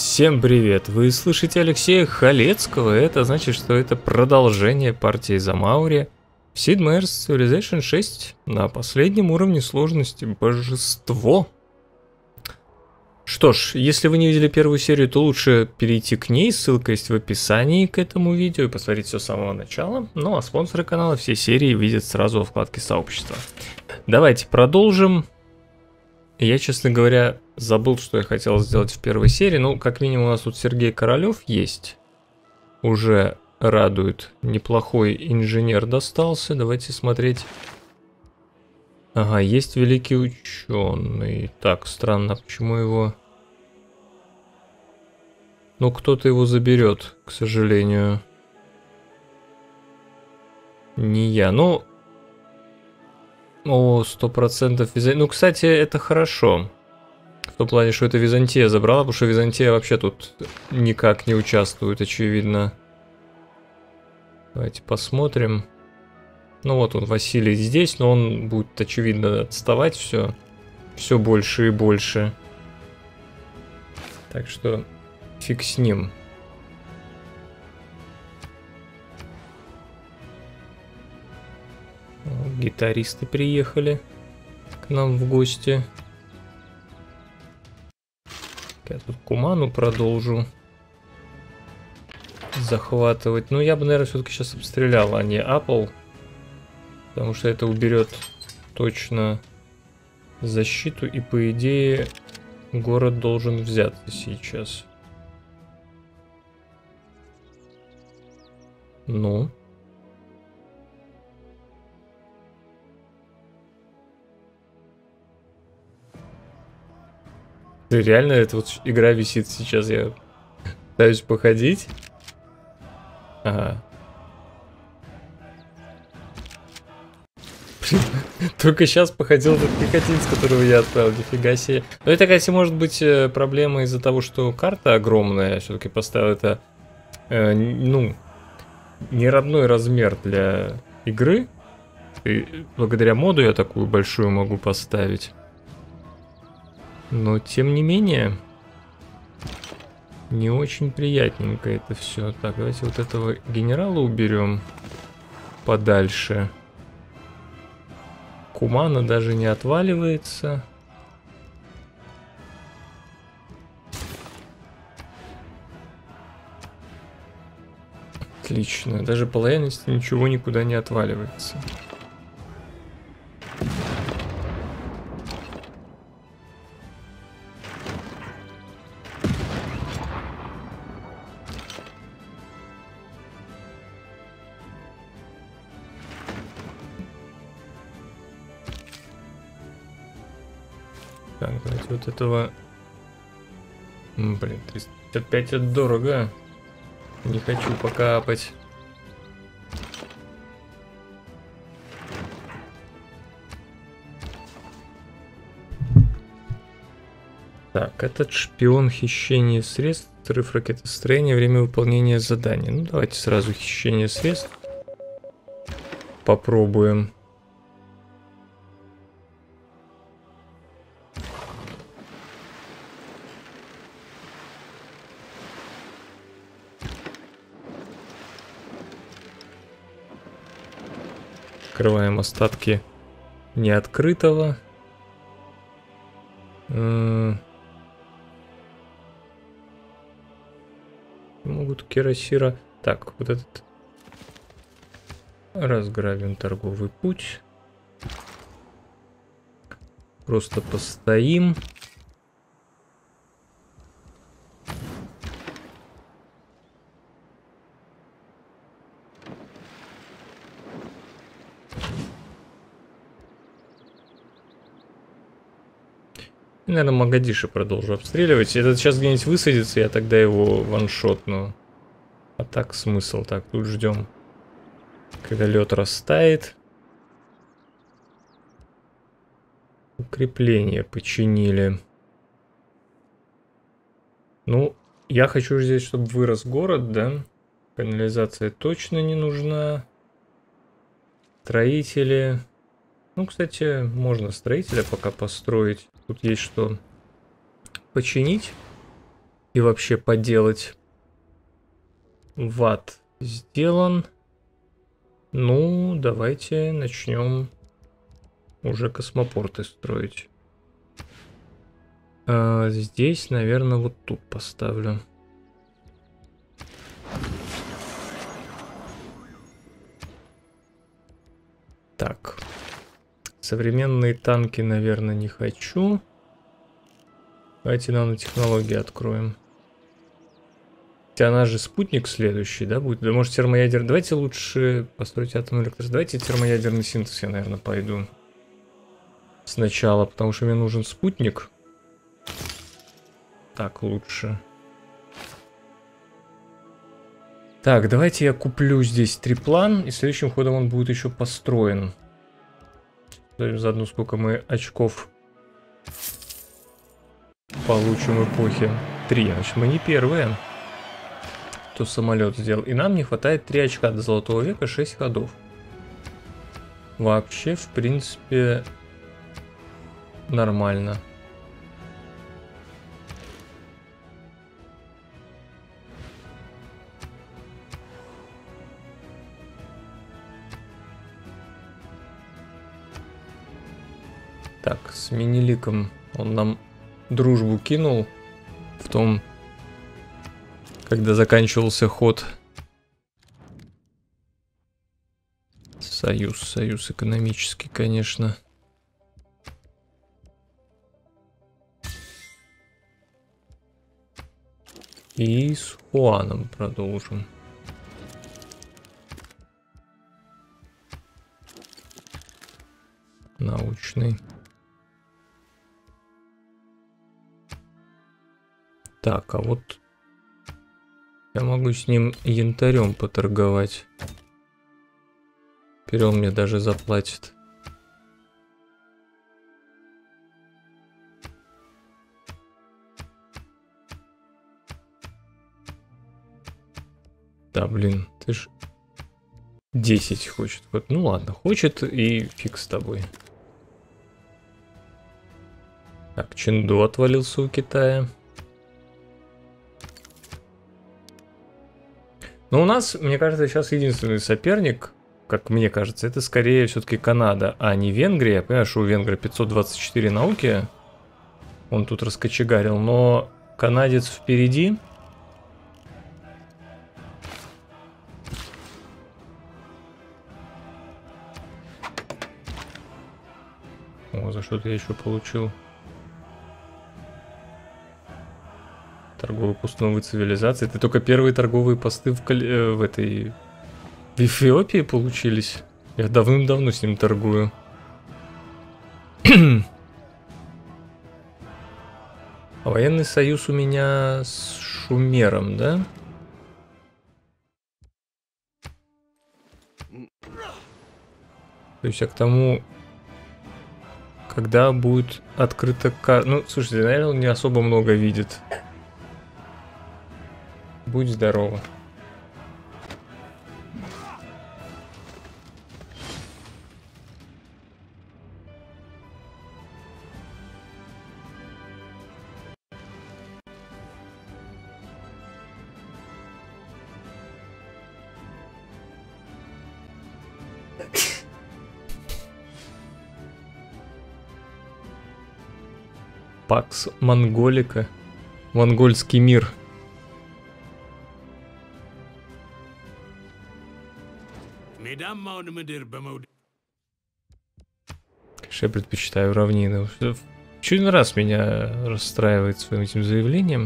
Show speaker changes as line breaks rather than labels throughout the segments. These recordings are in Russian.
Всем привет! Вы слышите Алексея Халецкого, это значит, что это продолжение партии за Маури в Sid Meier's Civilization 6 на последнем уровне сложности Божество. Что ж, если вы не видели первую серию, то лучше перейти к ней, ссылка есть в описании к этому видео и посмотреть все с самого начала. Ну а спонсоры канала все серии видят сразу во вкладке сообщества. Давайте продолжим. Я, честно говоря, забыл, что я хотел сделать в первой серии. Ну, как минимум, у нас тут Сергей Королёв есть. Уже радует. Неплохой инженер достался. Давайте смотреть. Ага, есть великий ученый. Так, странно, почему его... Ну, кто-то его заберет, к сожалению. Не я. Ну... О, 100% Византия. Ну, кстати, это хорошо. В том плане, что это Византия забрала, потому что Византия вообще тут никак не участвует, очевидно. Давайте посмотрим. Ну вот он, Василий здесь, но он будет, очевидно, отставать все больше и больше. Так что фиг с ним. Гитаристы приехали к нам в гости. Я тут Куману продолжу захватывать. Ну, я бы, наверное, все-таки сейчас обстрелял, а не Apple. Потому что это уберет точно защиту. И, по идее, город должен взяться сейчас. Ну... Реально, эта вот игра висит сейчас, я пытаюсь походить. Ага. Только сейчас походил этот пехотинец, которого я отправил, нифига себе. Но это, кстати, может быть проблема из-за того, что карта огромная. Я все-таки поставил это, ну, не родной размер для игры. И благодаря моду я такую большую могу поставить. Но, тем не менее, не очень приятненько это все. Так, давайте вот этого генерала уберем подальше. Кумана даже не отваливается. Отлично. Даже по лояльности ничего никуда не отваливается. Так, давайте вот этого... Блин, 355 это дорого. Не хочу покапать. Так, этот шпион, хищение средств, срыв ракетостроения, время выполнения задания. Ну, давайте сразу хищение средств попробуем. Открываем остатки неоткрытого. Могут кирасира. Так, вот этот. Разграбим торговый путь. Просто постоим. Наверное, Магадиши продолжу обстреливать. Этот сейчас где-нибудь высадится, я тогда его ваншотну. А так смысл. Так, тут ждем, когда лед растает. Укрепление починили. Ну, я хочу здесь, чтобы вырос город, да? Канализация точно не нужна. Строители. Ну, кстати, можно строителя пока построить. Тут есть что починить. и вообще поделать. Ват сделан. Ну, давайте начнем уже космопорты строить. Здесь, наверное, вот тут поставлю. Так. Современные танки, наверное, не хочу. Давайте нанотехнологии откроем. Хотя она же спутник следующий, да, будет? Да, может, термоядерный. Давайте лучше построить атомную электростанцию. Давайте термоядерный синтез я, наверное, пойду сначала, потому что мне нужен спутник. Так, лучше. Так, давайте я куплю здесь триплан, и следующим ходом он будет еще построен. Заодно сколько мы очков получим эпохи. 3, значит, мы не первые, кто самолет сделал. И нам не хватает 3 очка до Золотого века, 6 ходов. Вообще, в принципе, нормально. Так, с Миниликом он нам дружбу кинул в том, когда заканчивался ход. Союз экономический, конечно. И с Хуаном продолжим. Научный. Так, а вот я могу с ним янтарем поторговать. Теперь он мне даже заплатит. Да, блин, ты ж 10 хочет. Вот, ну ладно, хочет и фиг с тобой. Так, Чэнду отвалился у Китая. Но у нас, мне кажется, сейчас единственный соперник, как мне кажется, это скорее все-таки Канада, а не Венгрия. Я понимаю, что у Венгрии 524 науки. Он тут раскочегарил, но канадец впереди. О, за что-то я еще получил. Торговые посты новой цивилизации. Это только первые торговые посты в Эфиопии получились. Я давным-давно с ним торгую. А военный союз у меня с Шумером, да? То есть я к тому, когда будет открыта карта... Ну, слушайте, наверное, он не особо много видит. Будь здорова. Пакс Монголика. Монгольский мир. Конечно, я предпочитаю равнины. Чуть раз меня расстраивает своим этим заявлением.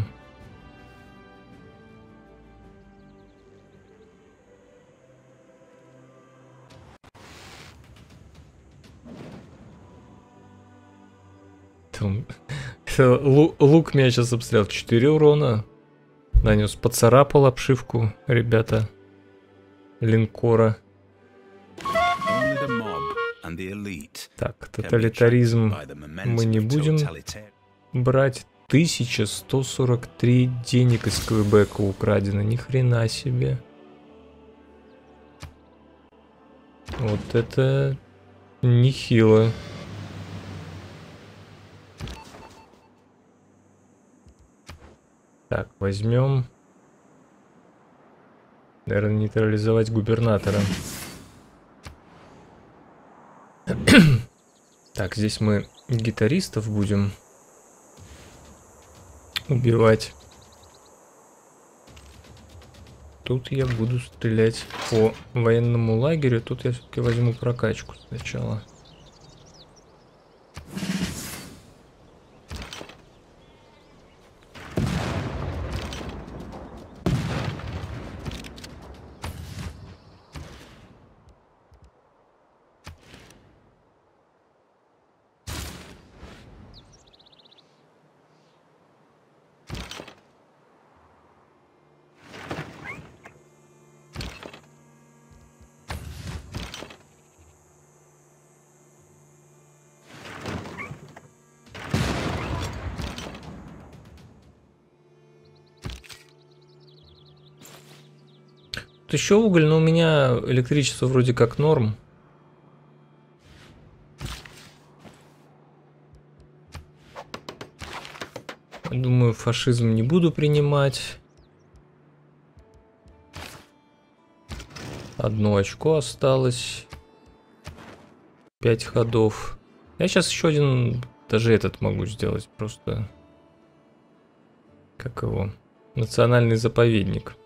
Лук меня сейчас обстрелял. 4 урона. Нанес, поцарапал обшивку, ребята. Линкора. Так, тоталитаризм мы не будем брать. 1143 денег из Квебека украдено. Ни хрена себе. Вот это нехило. Так, возьмем. Наверное, нейтрализовать губернатора. Так, здесь мы гитаристов будем убивать. Тут я буду стрелять по военному лагерю. Тут я все-таки возьму прокачку сначала. Тут еще уголь, но у меня электричество вроде как норм. Думаю, фашизм не буду принимать. 1 очко осталось. 5 ходов. Я сейчас еще один, даже этот могу сделать. Просто, как его, национальный заповедник.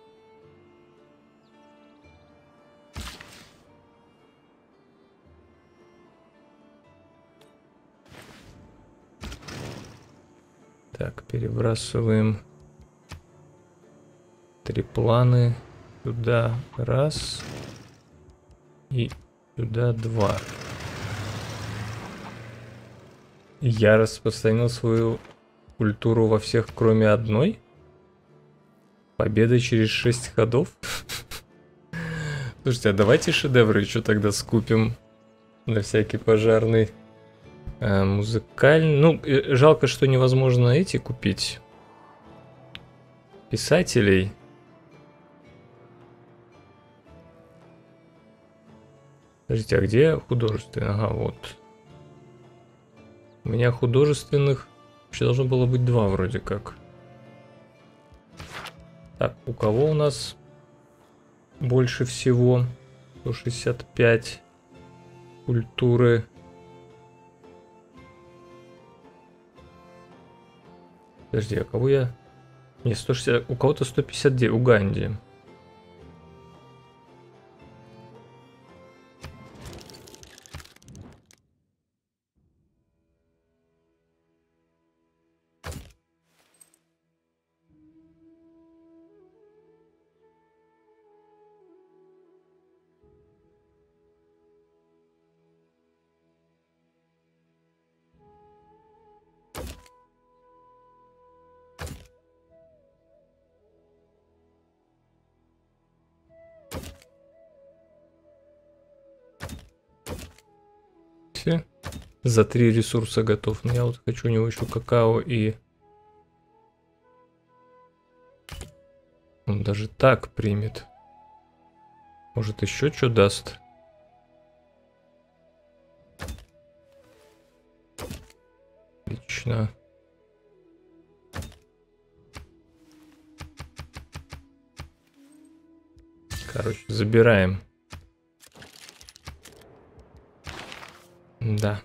Так, перебрасываем трипланы сюда 1 и сюда 2. Я распространил свою культуру во всех, кроме одной. Победа через 6 ходов. Слушайте, а давайте шедевры еще тогда скупим на всякий пожарный. Музыкальный. Ну, жалко, что невозможно эти купить. Писателей. Подождите, а где художественный? Ага, вот. У меня художественных вообще должно было быть 2 вроде как. Так, у кого у нас больше всего? 165 культуры. Подожди, а кого я... Не, 160... У кого-то 159. Уганди. За 3 ресурса готов. Но я вот хочу у него еще какао и... Он даже так примет. Может, еще что даст? Отлично. Короче, забираем. Да.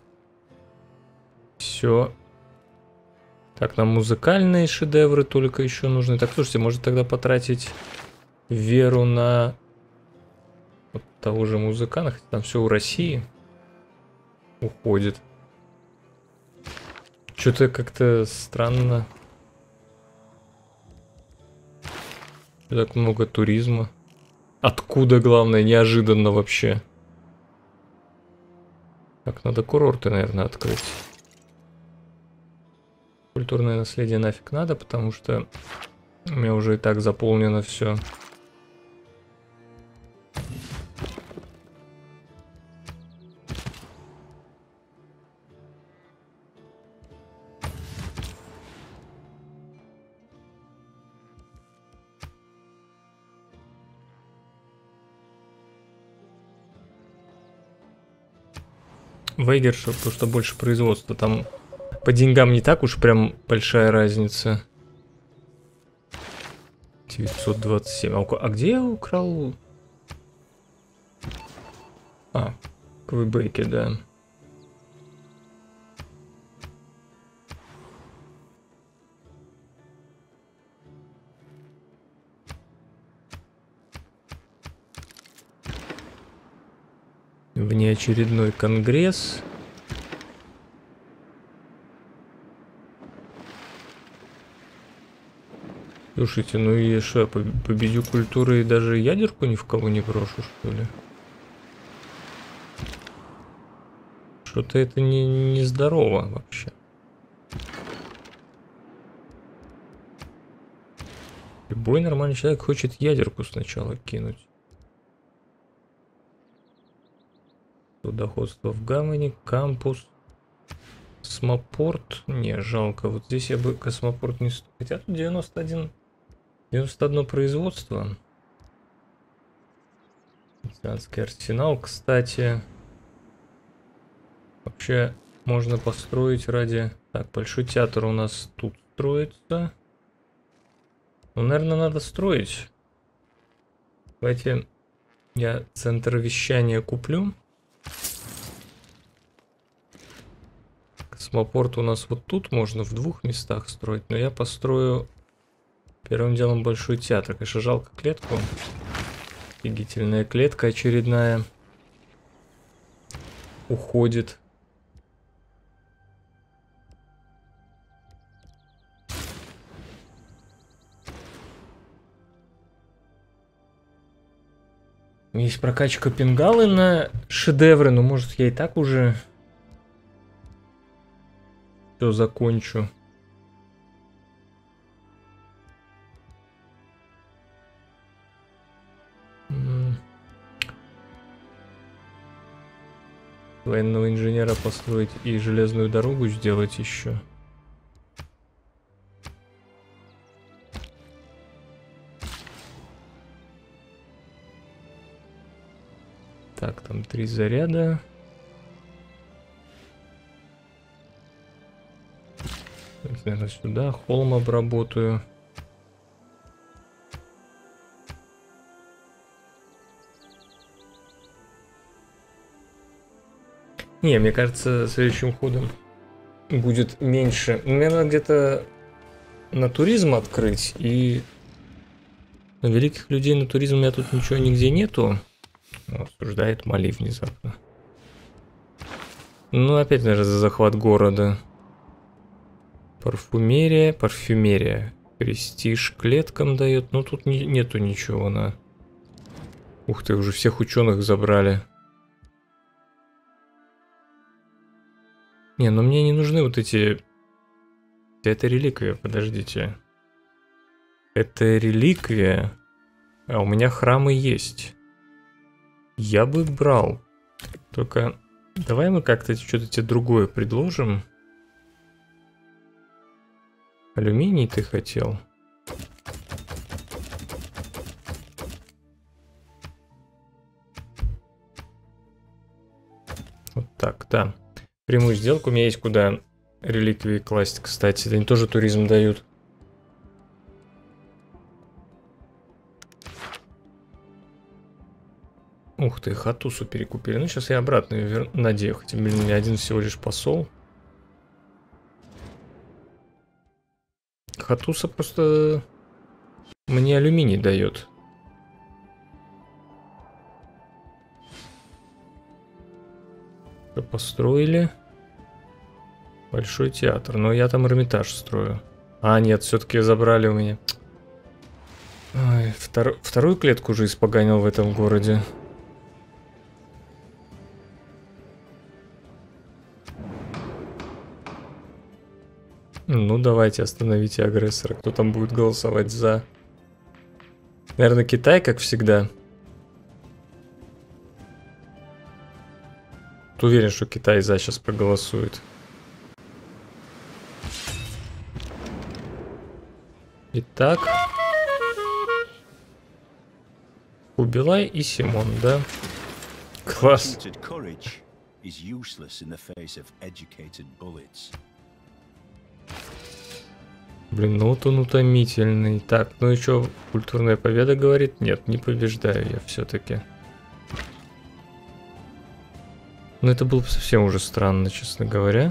Все. Так, нам музыкальные шедевры только еще нужны. Так, слушайте, может тогда потратить веру на вот того же музыканта, хотя там все у России уходит. Что-то как-то странно. Так много туризма. Откуда, главное, неожиданно вообще. Так, надо курорты, наверное, открыть. Культурное наследие нафиг надо, потому что у меня уже и так заполнено все. Вейгер, потому что больше производства. Там по деньгам не так уж прям большая разница. 927. А где я украл? А, в Квебеке, да. Внеочередной конгресс. Слушайте, ну и что, победю культуры и даже ядерку ни в кого не брошу, что ли? Что-то это не здорово вообще. Любой нормальный человек хочет ядерку сначала кинуть. Судоходство в Гаммоне, кампус, космопорт. Не, жалко. Вот здесь я бы космопорт не... Хотя тут 91 производство. Океанский арсенал, кстати. Вообще можно построить ради... Так, Большой театр у нас тут строится. Ну, наверное, надо строить. Давайте я центр вещания куплю. Космопорт у нас вот тут можно в 2 местах строить, но я построю первым делом Большой театр. Конечно, жалко клетку. Офигительная клетка очередная уходит. Есть прокачка пингалы на шедевры, но может я и так уже все закончу. Военного инженера построить и железную дорогу сделать еще. Так, там 3 заряда. Наверное, сюда холм обработаю. Не, мне кажется, следующим ходом будет меньше. Наверное, где-то на туризм открыть. И на великих людей на туризм у меня тут ничего нигде нету. Осуждает Мали внезапно. Ну, опять, наверное, за захват города. Парфюмерия, парфюмерия. Престиж клеткам дает. Ну, тут нету ничего на... Ух ты, уже всех ученых забрали. Не, ну мне не нужны вот эти... Это реликвия, подождите. Это реликвия. А у меня храмы есть. Я бы брал. Только давай мы как-то что-то тебе другое предложим. Алюминий ты хотел? Вот так, да. Прямую сделку. У меня есть куда реликвии класть, кстати. Они тоже туризм дают. Ух ты, Хатусу перекупили. Ну, сейчас я обратно ее надею. Хотя, блин, у меня один всего лишь посол. Хатуса просто мне алюминий дает. Что построили? Большой театр. Но я там Эрмитаж строю. А, нет, все-таки забрали у меня. Ой, вторую клетку уже испоганил в этом городе. Ну, давайте остановите агрессора. Кто там будет голосовать за? Наверное, Китай, как всегда. Уверен, что Китай за сейчас проголосует. Итак. Убилай и Симон, да? Класс. Блин, ну вот он утомительный. Так, ну и что, культурная победа говорит? Нет, не побеждаю я все-таки. Ну это было бы совсем уже странно, честно говоря.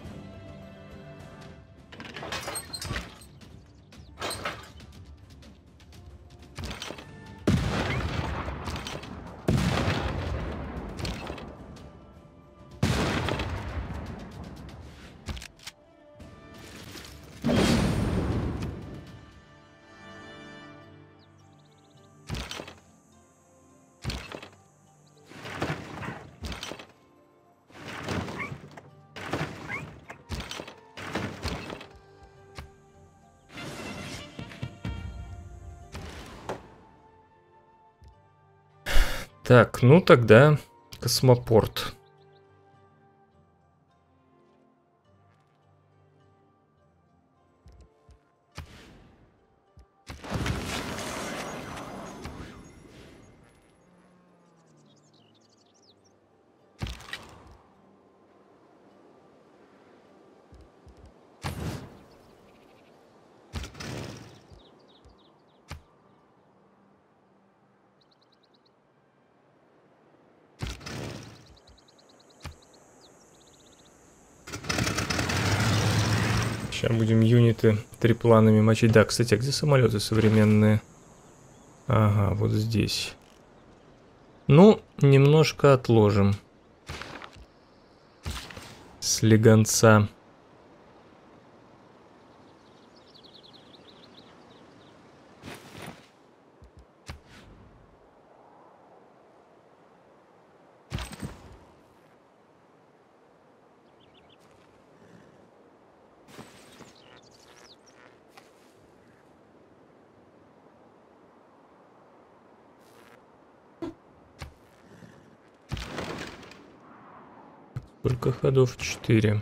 Так, ну тогда космопорт. Сейчас будем юниты трипланами мочить. Да, кстати, а где самолеты современные? Ага, вот здесь. Ну, немножко отложим. Слегонца. Сколько ходов? 4.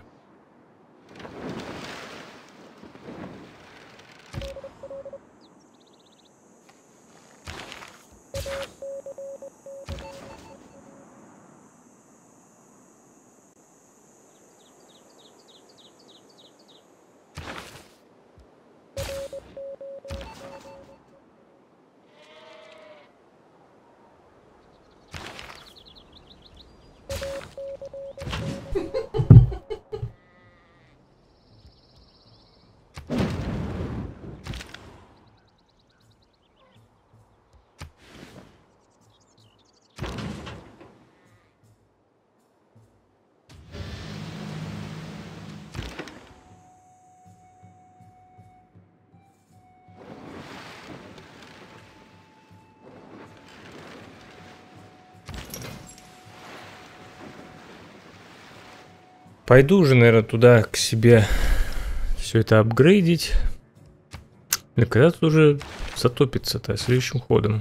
Пойду уже, наверное, туда к себе все это апгрейдить. Или когда тут уже затопится-то следующим ходом?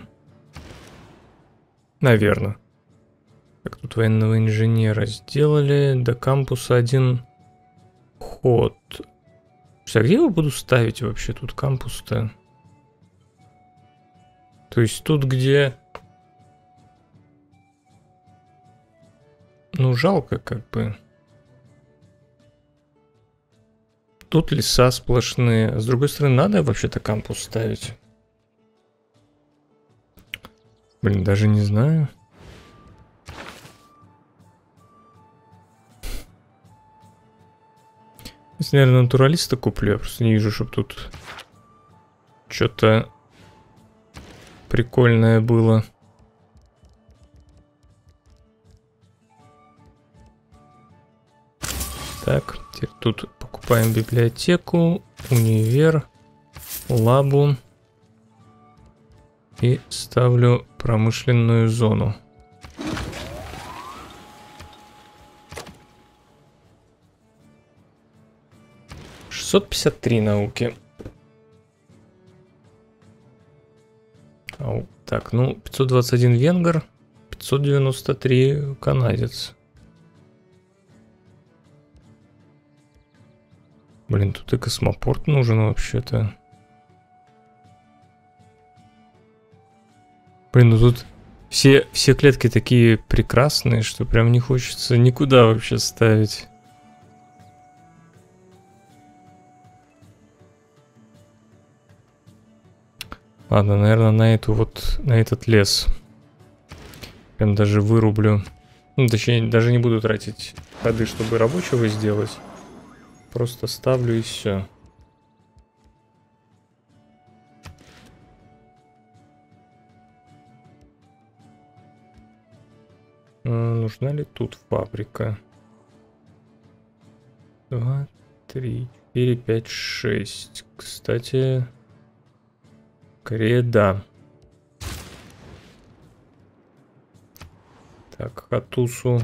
Наверное. Так, тут военного инженера сделали. До кампуса один ход. А где я буду ставить вообще тут кампус-то? То есть тут, где... Ну, жалко как бы. Тут леса сплошные. А с другой стороны, надо вообще-то кампус ставить. Блин, даже не знаю. Если, наверное, натуралиста куплю, я просто не вижу, чтобы тут что-то прикольное было. Так, теперь тут покупаем библиотеку, универ, лабу и ставлю промышленную зону. $653 науки. Так, ну, 521 венгер, 593 канадец. Блин, тут и космопорт нужен вообще-то. Блин, ну тут все клетки такие прекрасные, что прям не хочется никуда вообще ставить. Ладно, наверное, на этот лес. Прям даже вырублю. Ну, точнее, даже не буду тратить ходы, чтобы рабочего сделать. Просто ставлю и все. Нужна ли тут фабрика? 2, 3, 4, 5, 6. Кстати, скорее да. Так, Хатусу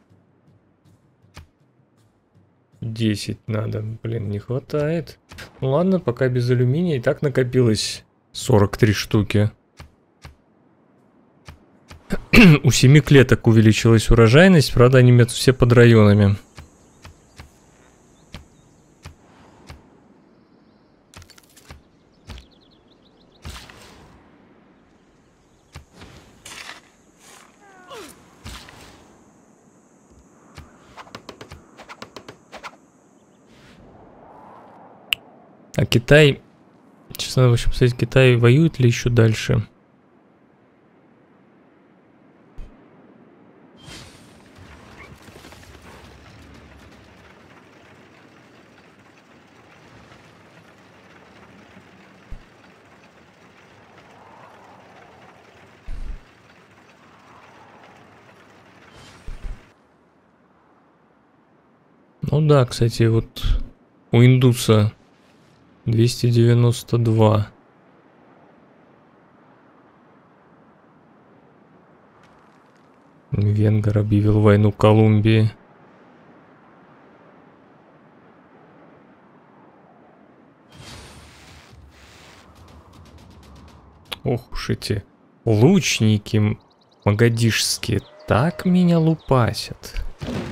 10 надо. Блин, не хватает. Ну ладно, пока без алюминия. И так накопилось 43 штуки. У 7 клеток увеличилась урожайность. Правда, они метят все под районами. А Китай... Сейчас надо, в общем, сказать, Китай воюет ли еще дальше? Ну да, кстати, вот у индуса 292. Венгер объявил войну Колумбии. Ох уж эти лучники магадишские так меня лупасят.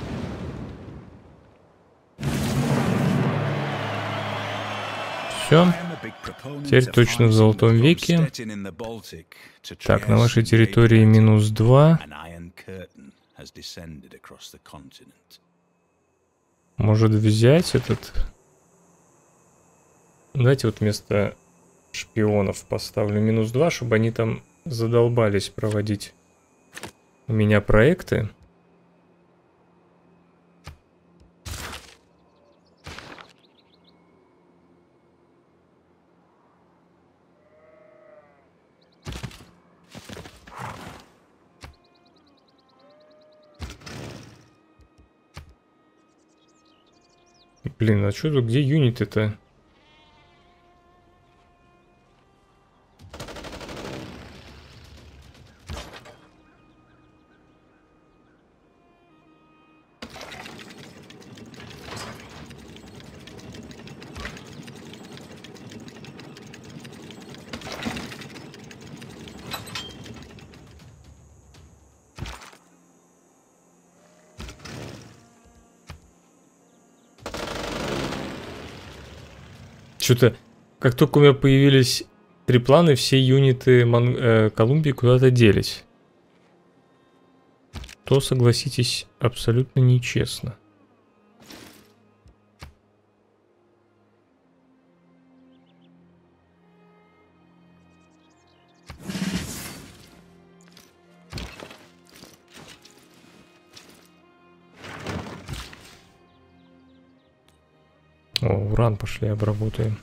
Все. Теперь точно в золотом веке. Так, на вашей территории -2. Может взять этот... Давайте вот вместо шпионов поставлю -2, чтобы они там задолбались проводить у меня проекты. Блин, а что тут, где юниты-то? Что-то, как только у меня появились трипланы, все юниты Колумбии куда-то делись. То, согласитесь, абсолютно нечестно. О, уран пошли обработаем.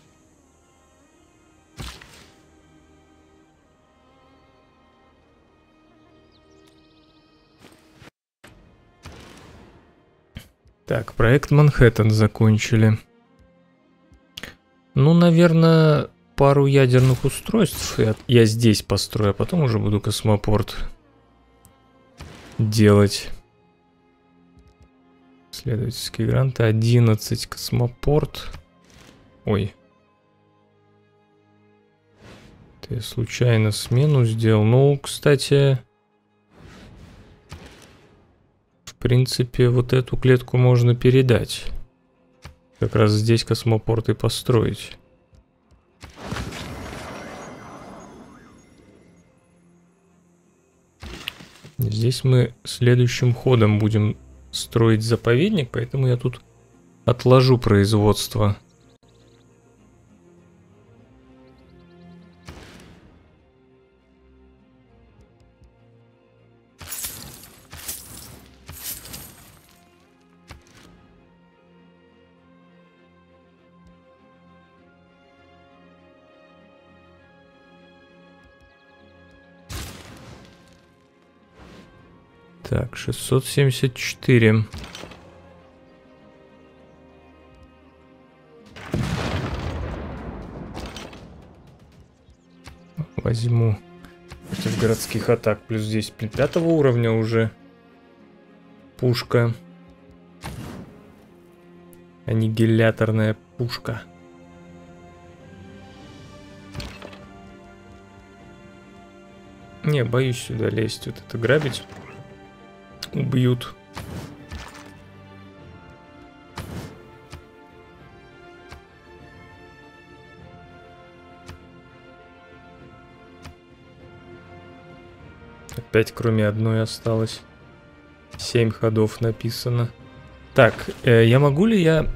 Так, проект Манхэттен закончили. Ну, наверное, пару ядерных устройств я здесь построю, а потом уже буду космопорт делать. Исследовательские гранты 11, космопорт. Ой. Это я случайно смену сделал. Ну, кстати, в принципе, вот эту клетку можно передать. Как раз здесь космопорт и построить. Здесь мы следующим ходом будем строить заповедник, поэтому я тут отложу производство. Так, 674. Возьму против городских атак. Плюс здесь 5-го уровня уже пушка. Аннигиляторная пушка. Не, боюсь сюда лезть, вот это грабить. Убьют. Опять кроме одной осталось. 7 ходов написано. Так, я могу ли я...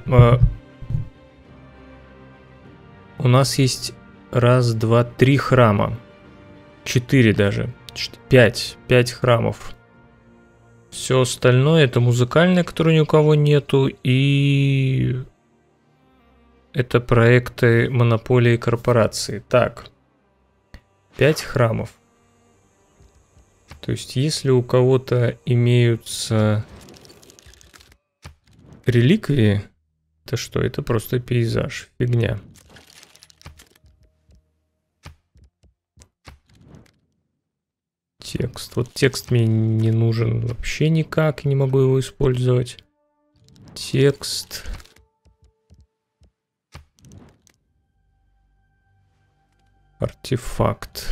У нас есть 1, 2, 3 храма. 4 даже. 5 храмов. Все остальное это музыкальное, которое ни у кого нету. И... это проекты монополии корпорации. Так. 5 храмов. То есть, если у кого-то имеются реликвии, то что? Это просто пейзаж. Фигня. Текст. Вот текст мне не нужен вообще никак. Не могу его использовать. Текст. Артефакт.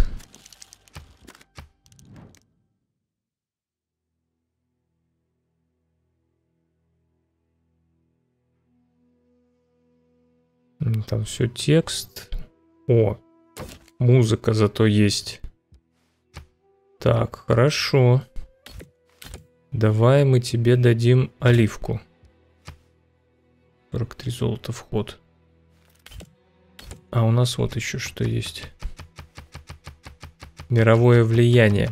Там все текст. О, музыка зато есть. Так, хорошо. Давай мы тебе дадим оливку. 43 золота вход. А у нас вот еще что есть. Мировое влияние.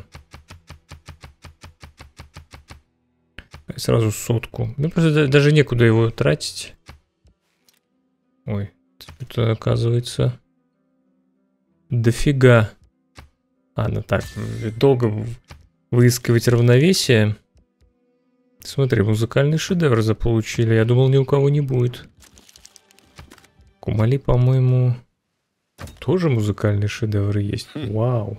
Сразу 100. Ну, просто даже некуда его тратить. Ой, это оказывается дофига. Ладно, так, долго выискивать равновесие. Смотри, музыкальный шедевр заполучили. Я думал, ни у кого не будет. Кумали, по-моему, тоже музыкальные шедевры есть. Вау.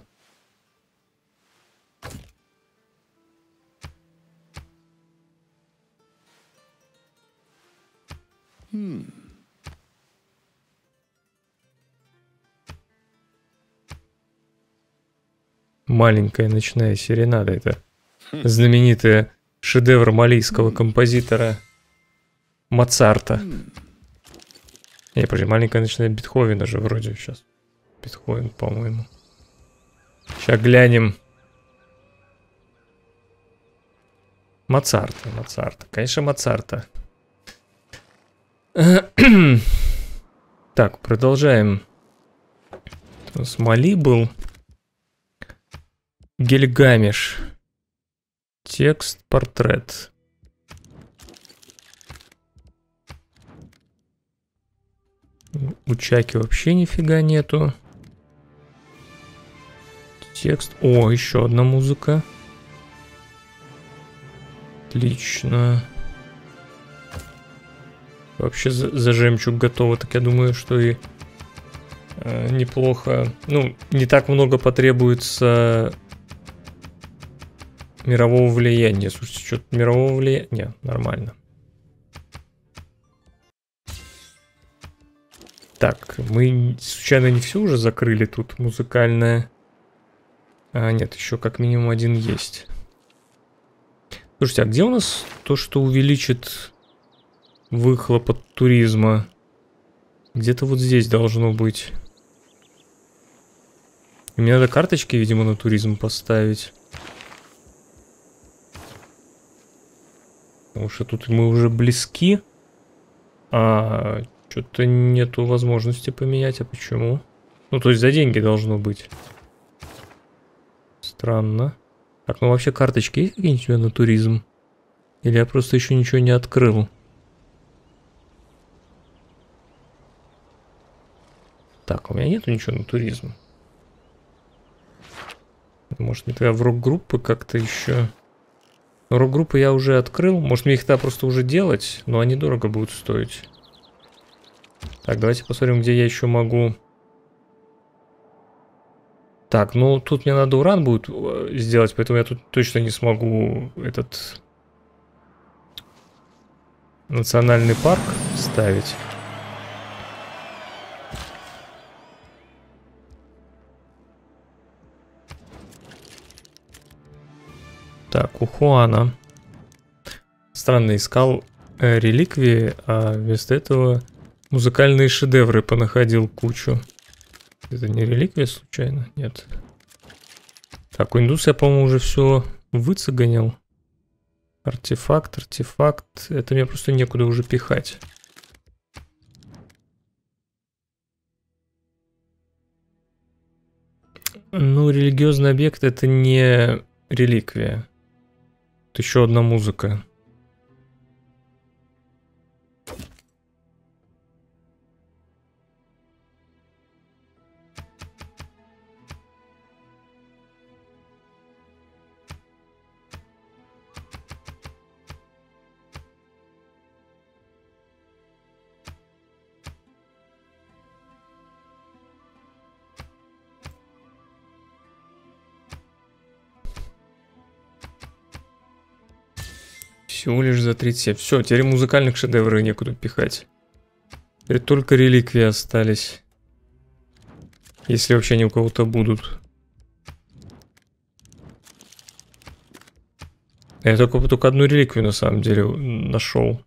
Маленькая ночная серенада. Это знаменитый шедевр малийского композитора Моцарта. Не, подожди, маленькая ночная Бетховена же вроде сейчас. Бетховен, по-моему. Сейчас глянем. Моцарта. Конечно, Моцарта. Так, продолжаем. С Мали был. Гильгамеш. Текст, портрет. У Чаки вообще нифига нету. Текст. О, еще одна музыка. Отлично. Вообще за жемчуг готово. Так я думаю, что и неплохо. Ну, не так много потребуется мирового влияния. Слушайте, что-то мирового влияния... Не, нормально. Так, мы случайно не все уже закрыли тут музыкальное? А, нет, еще как минимум один есть. Слушайте, а где у нас то, что увеличит выхлоп от туризма? Где-то вот здесь должно быть. И мне надо карточки, видимо, на туризм поставить. Потому что тут мы уже близки. А что-то нету возможности поменять. А почему? Ну, то есть за деньги должно быть. Странно. Так, ну вообще карточки есть какие-нибудь у тебя на туризм? Или я просто еще ничего не открыл? Так, у меня нету ничего на туризм. Может, не тогда в рок-группы как-то еще... Рок-группы я уже открыл. Может, мне их тогда просто уже делать, но они дорого будут стоить. Так, давайте посмотрим, где я еще могу. Так, ну тут мне надо уран будет сделать, поэтому я тут точно не смогу этот национальный парк ставить. Так, у Хуана. Странно, искал реликвии, а вместо этого музыкальные шедевры понаходил кучу. Это не реликвия случайно? Нет. Так, у индуса я, по-моему, уже все выцеганил. Артефакт, артефакт. Это мне просто некуда уже пихать. Ну, религиозный объект это не реликвия. Это еще одна музыка. Всего лишь за 37. Все, теперь музыкальных шедевров некуда пихать. Теперь только реликвии остались. Если вообще они у кого-то будут. Я только одну реликвию на самом деле нашел.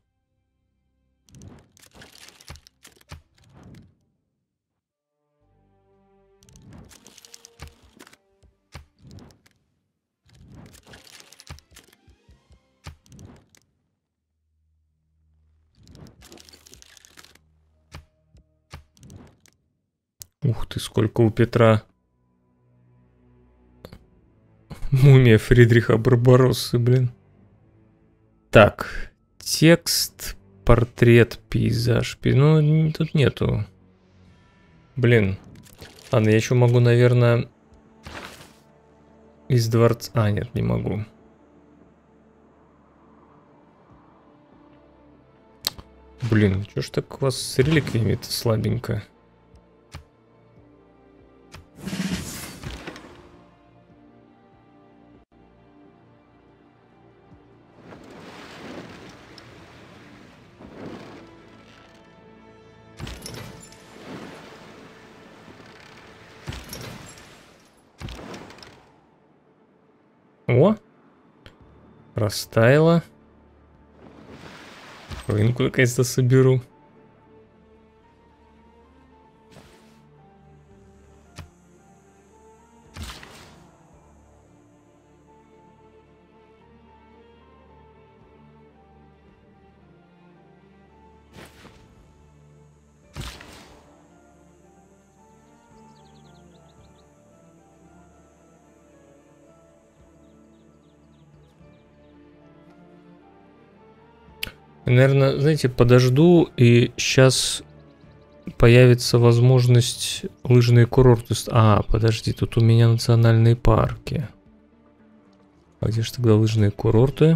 Ух ты, сколько у Петра. Мумия Фридриха Барбароссы, блин. Так, текст, портрет, пейзаж. Ну, тут нету. Блин. Ладно, я еще могу, наверное, из дворца... А, нет, не могу. Блин, что ж так у вас с реликвиями-то слабенько? О! Растаяло. Рынку наконец-то соберу. Наверное, знаете, подожду, и сейчас появится возможность лыжные курорты. А, подожди, тут у меня национальные парки. А где же тогда лыжные курорты?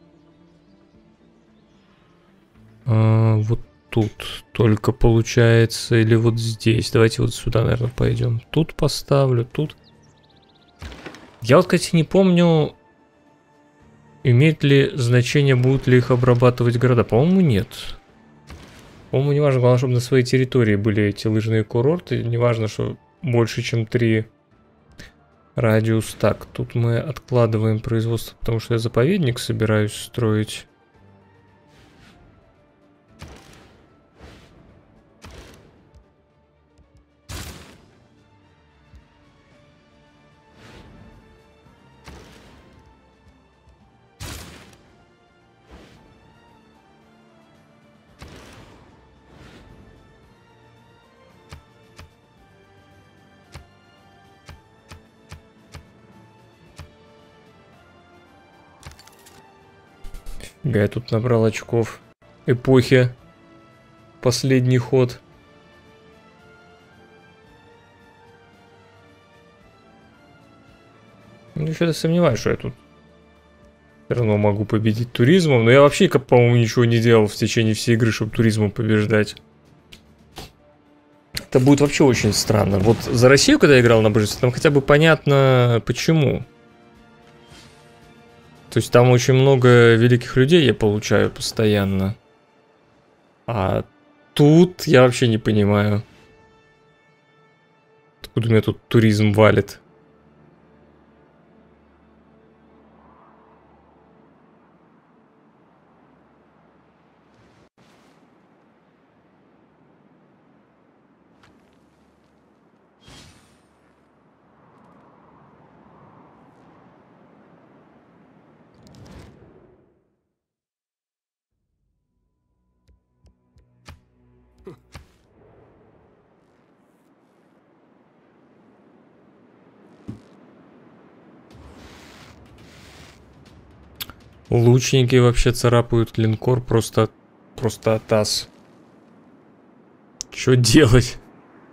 Вот тут только получается, или вот здесь. Давайте вот сюда, наверное, пойдем. Тут поставлю, тут. Я вот, кстати, не помню, имеет ли значение, будут ли их обрабатывать города. По-моему, нет. По-моему, не важно, главное, чтобы на своей территории были эти лыжные курорты. Не важно, что больше, чем 3 радиус. Так, тут мы откладываем производство, потому что я заповедник собираюсь строить. Я тут набрал очков эпохи. Последний ход. Ну, что-то сомневаюсь, что я тут Все равно могу победить туризмом. Но я вообще, по-моему, ничего не делал в течение всей игры, чтобы туризмом побеждать. Это будет вообще очень странно. Вот за Россию, когда я играл на божестве, там хотя бы понятно, почему. То есть там очень много великих людей я получаю постоянно. А тут я вообще не понимаю. Откуда у меня тут туризм валит? Лучники вообще царапают линкор просто атас. Что делать?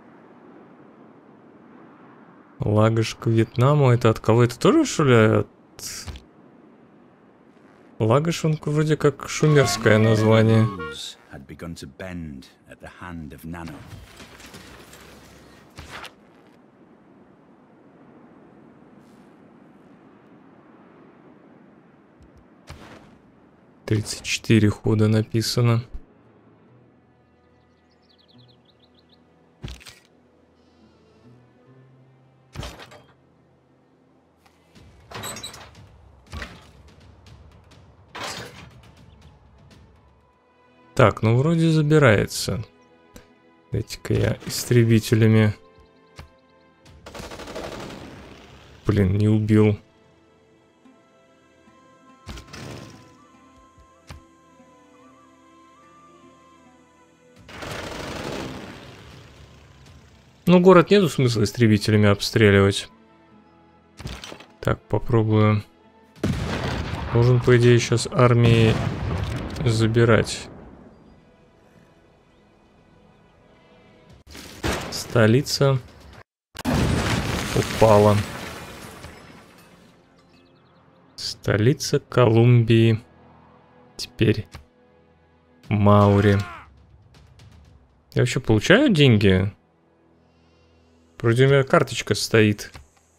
Лагаш к Вьетнаму, это от кого? Это тоже, что ли, от... Лагаш, он вроде как шумерское название. «34 хода» написано. Так, ну вроде забирается. Дайте-ка я истребителями. Блин, не убил. Ну, город нету смысла истребителями обстреливать. Так, попробую. Должен, по идее, сейчас армии забирать. Столица упала. Столица Колумбии. Теперь Маури. Я вообще получаю деньги? Вроде у меня карточка стоит.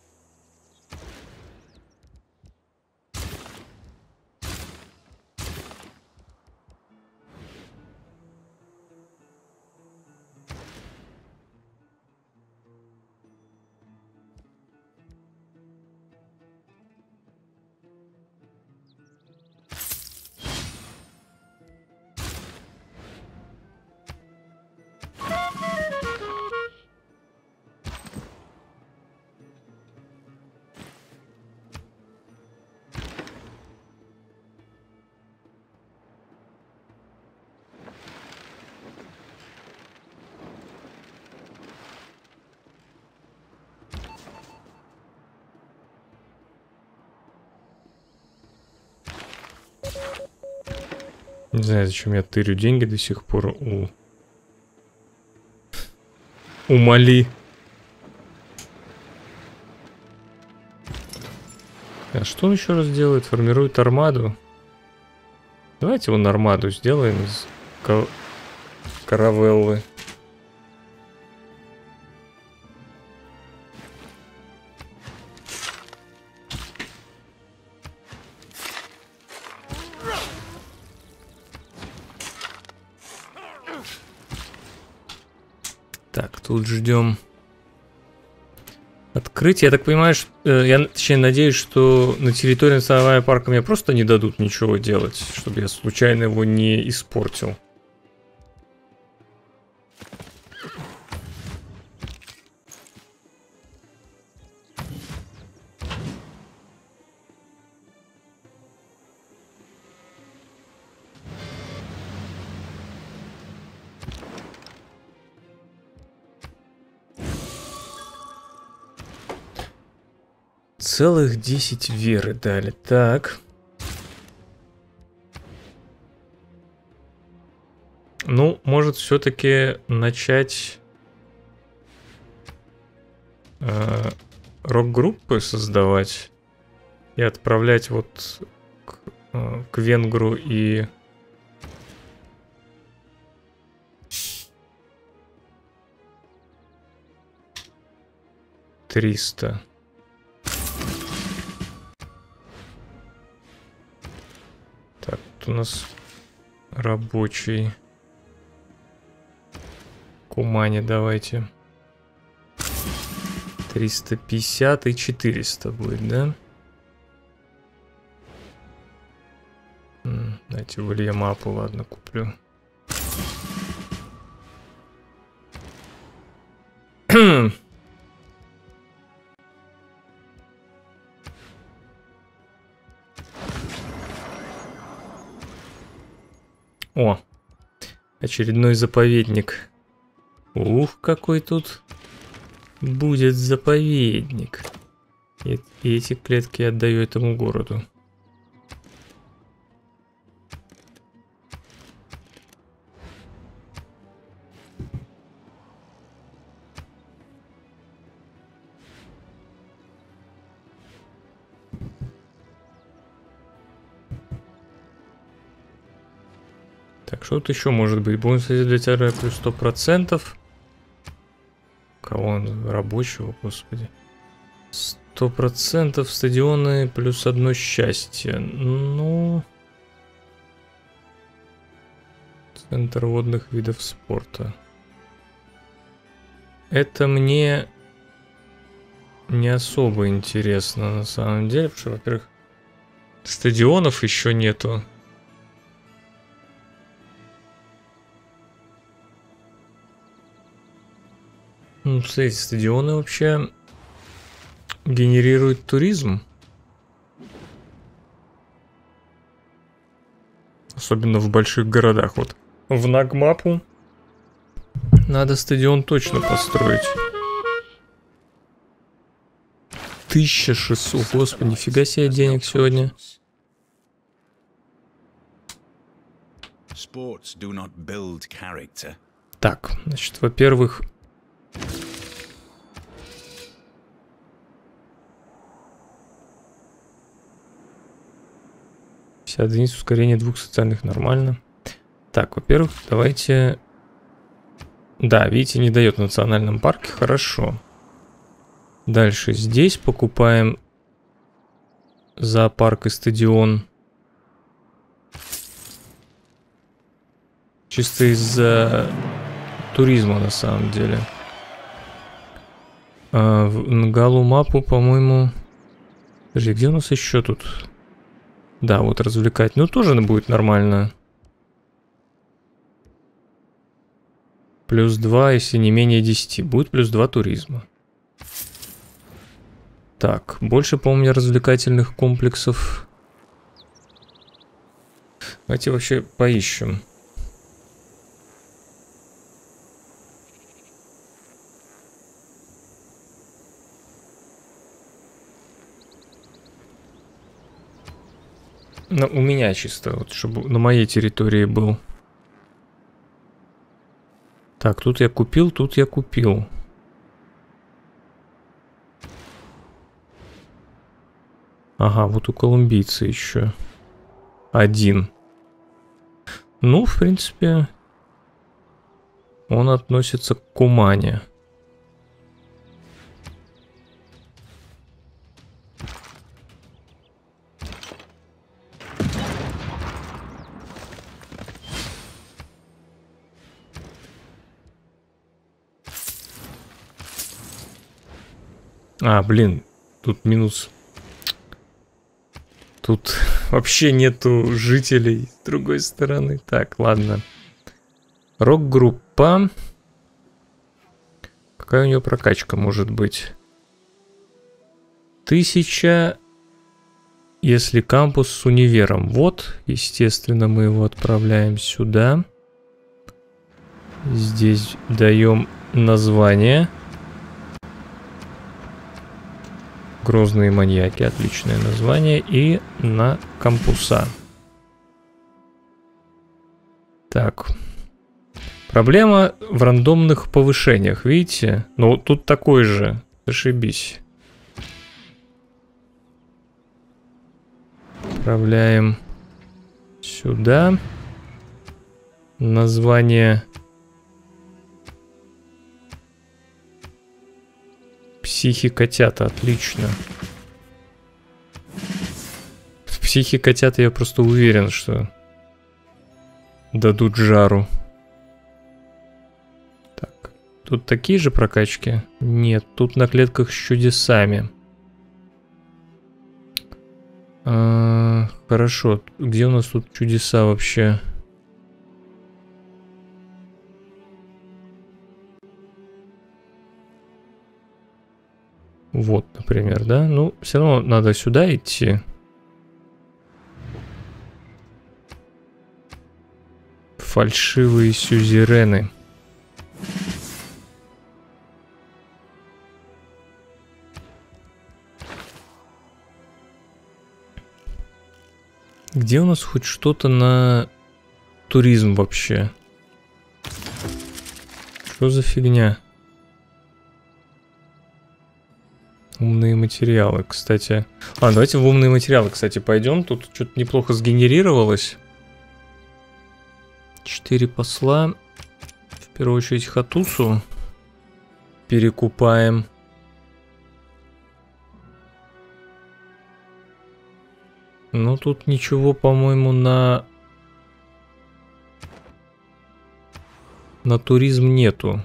Не знаю, зачем я тырю деньги до сих пор у Мали. А что он еще раз делает? Формирует армаду. Давайте вон армаду сделаем из каравеллы. Так, тут ждем открытия. Я так понимаю, что я точнее надеюсь, что на территории национального парка мне просто не дадут ничего делать, чтобы я случайно его не испортил. Целых 10 веры дали. Так. Ну, может, все-таки начать рок-группы создавать и отправлять вот к венгру и... $300. Так, тут у нас рабочий. Кумани давайте. 350 и 400 будет, да? Дайте Вильямапу, ладно, куплю. О, очередной заповедник. Ух, какой тут будет заповедник. И эти клетки я отдаю этому городу. Так, что тут еще может быть? Бонус для тебя плюс 100%. Кого он? Рабочего, господи. 100% стадионы плюс 1 счастье. Ну... Центр водных видов спорта. Это мне не особо интересно на самом деле, потому что, во-первых, стадионов еще нету. Ну, кстати, стадионы вообще генерируют туризм. Особенно в больших городах. Вот в Нагмапу надо стадион точно построить. 1600, господи, нифига себе денег сегодня. Так, значит, во-первых... единиц ускорения двух социальных нормально. Так, во-первых, давайте... Да, видите, не дает в национальном парке, хорошо. Дальше здесь покупаем зоопарк и стадион. Чисто из-за туризма на самом деле. В Галумапу, по-моему... Подожди, где у нас еще тут... Да, вот развлекать. Ну, тоже будет нормально. Плюс 2, если не менее 10. Будет плюс 2 туризма. Так, больше, по-моему, развлекательных комплексов. Давайте вообще поищем. Ну, у меня чисто, вот, чтобы на моей территории был. Так, тут я купил, тут я купил. Ага, вот у колумбийца еще. 1. Ну, в принципе, он относится к Кумане. А, блин, тут минус. Тут вообще нету жителей с другой стороны. Так, ладно. Рок-группа. Какая у нее прокачка может быть? 1000, если кампус с универом. Вот, естественно, мы его отправляем сюда. Здесь даем название. Грозные маньяки, отличное название. И на кампуса. Так. Проблема в рандомных повышениях, видите? Ну, тут такой же. Ошибись. Отправляем сюда. Название психикотята. Отлично. В психикотята я просто уверен, что дадут жару. Так, тут такие же прокачки? Нет, тут на клетках с чудесами. Хорошо, где у нас тут чудеса вообще? Вот, например, да? Ну, все равно надо сюда идти. Фальшивые сюзерены. Где у нас хоть что-то на туризм вообще? Что за фигня? Умные материалы, кстати. Давайте в умные материалы, кстати, пойдем. Тут что-то неплохо сгенерировалось. 4 посла. В первую очередь Хатусу перекупаем. Ну, тут ничего, по-моему, на туризм нету.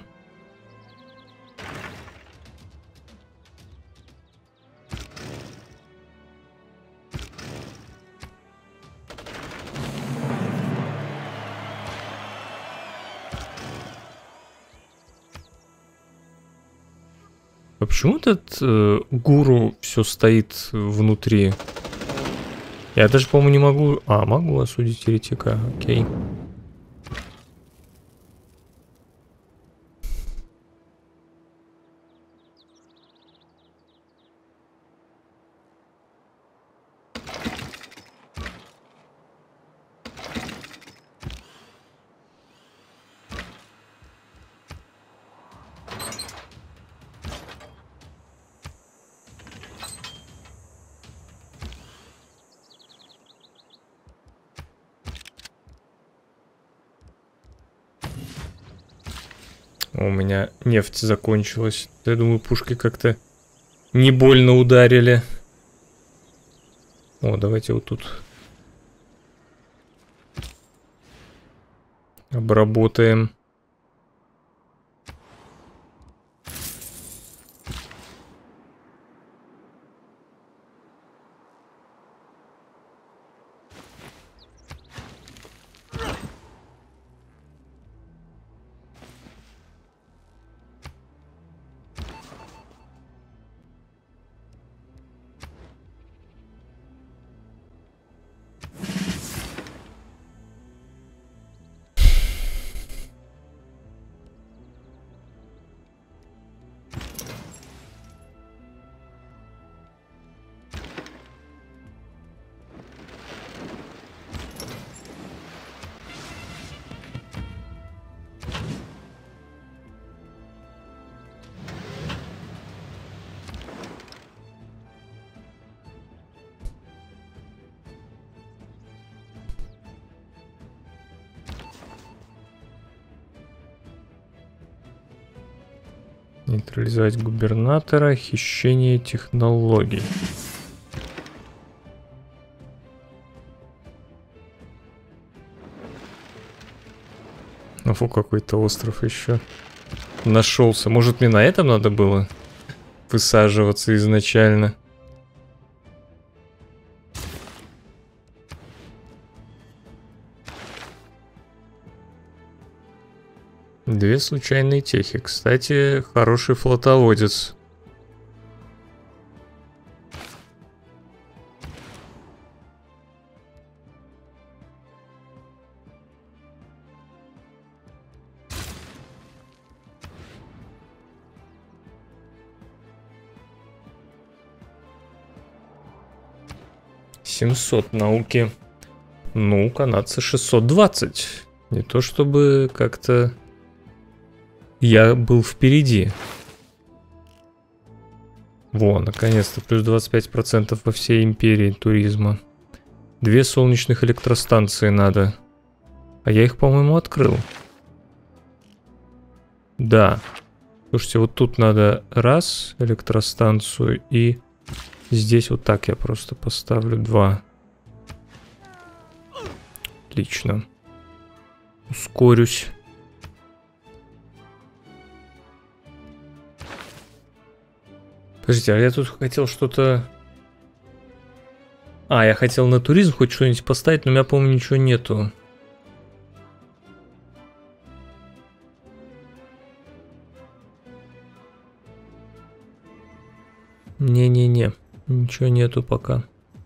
А почему этот гуру все стоит внутри? Я даже, по-моему, не могу... могу осудить еретика, окей. У меня нефть закончилась. Я думаю, пушки как-то не больно ударили. О, давайте вот тут обработаем. Нейтрализовать губернатора, хищение технологий. Фу, какой-то остров еще нашелся. Может, мне на этом надо было высаживаться изначально? Две случайные техи. Кстати, хороший флотоводец. «700 науки». Ну, канадцы 620. Не то чтобы как-то я был впереди. Во, наконец-то, плюс 25% во всей империи туризма. 2 солнечных электростанции надо. А я их, по-моему, открыл. Да. Слушайте, вот тут надо раз электростанцию, и здесь вот так я просто поставлю 2. Отлично. Ускорюсь. Подождите, а я тут хотел что-то... А, я хотел на туризм хоть что-нибудь поставить, но у меня, по-моему, ничего нету. Не-не-не, ничего нету пока.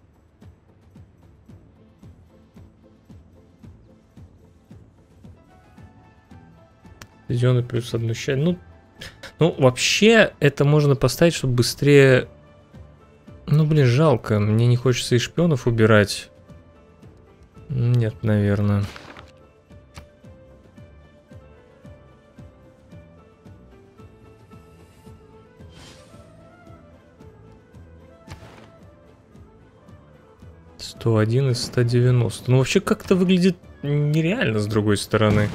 Стадионы плюс 1 часть. Ну, вообще, это можно поставить, чтобы быстрее... Ну, блин, жалко. Мне не хочется и шпионов убирать. Нет, наверное. «101 из 190». Ну, вообще, как-то выглядит нереально с другой стороны.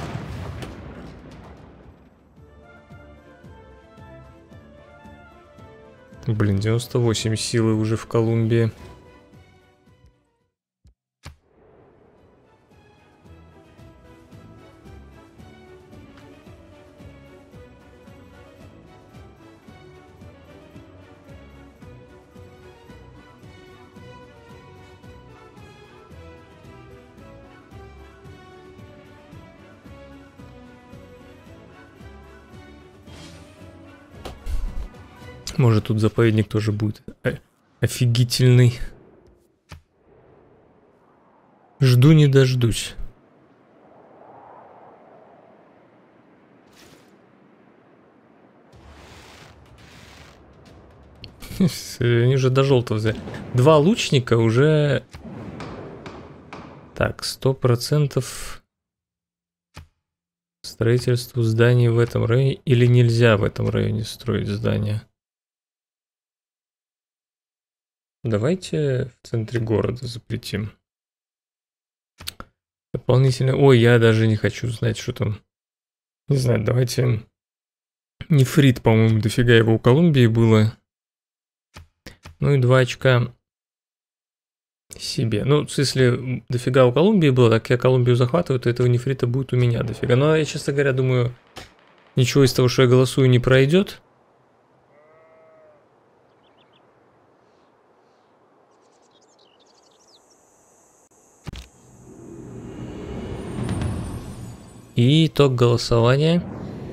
Блин, 98 силы уже в Колумбии. Может, тут заповедник тоже будет офигительный. Жду не дождусь. Они же до желтого взяли. 2 лучника уже... Так, 100% строительству зданий в этом районе. Или нельзя в этом районе строить здания? Давайте в центре города запретим. Дополнительно... Ой, я даже не хочу знать, что там. Не знаю, давайте... Нефрит, по-моему, дофига его у Колумбии было. Ну и 2 очка себе. Ну, если дофига у Колумбии было, так я Колумбию захватываю, то этого нефрита будет у меня дофига. Но я, честно говоря, думаю, ничего из того, что я голосую, не пройдет. И итог голосования.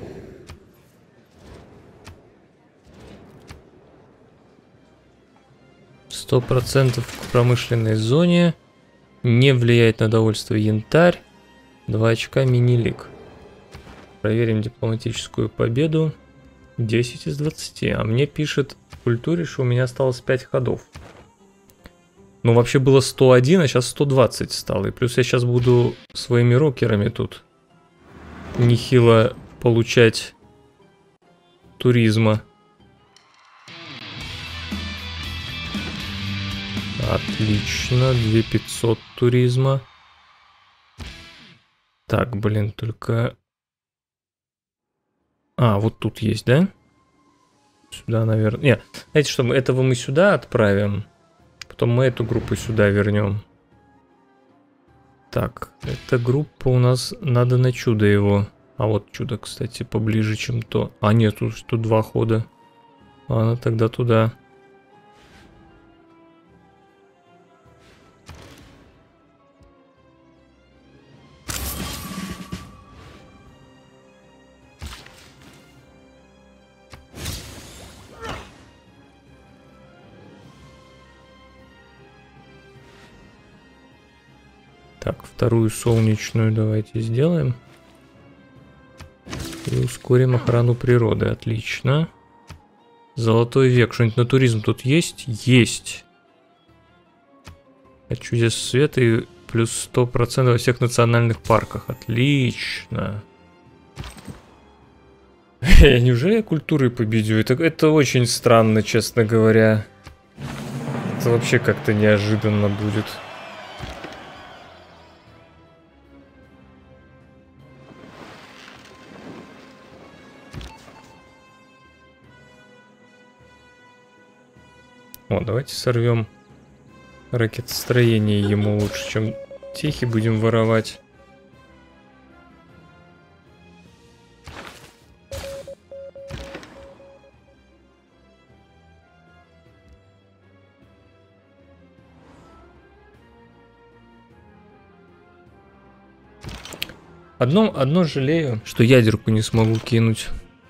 %% к промышленной зоне. Не влияет на довольствие янтарь. 2 очка мини-лиг. Проверим дипломатическую победу. 10 из 20. А мне пишет в культуре, что у меня осталось 5 ходов. Ну, вообще было 101, а сейчас 120 стало. И плюс я сейчас буду своими рокерами тут нехило получать туризма. Отлично, 2500 туризма. Так, блин, только... А, вот тут есть, да? Сюда, наверное... Нет, знаете что, этого мы сюда отправим. Потом мы эту группу сюда вернем. Так, эта группа у нас надо на чудо его. А вот чудо, кстати, поближе, чем то. А нет, тут 2 хода. Ладно, тогда туда. Так, вторую солнечную давайте сделаем. И ускорим охрану природы. Отлично. Золотой век. Что-нибудь на туризм тут есть? Есть. От чудес света и плюс 100% во всех национальных парках. Отлично. Неужели я культурой победю? Это очень странно, честно говоря. Это вообще как-то неожиданно будет. О, давайте сорвем ракетостроение ему лучше, чем техи будем воровать. Одно жалею, что ядерку не смогу кинуть.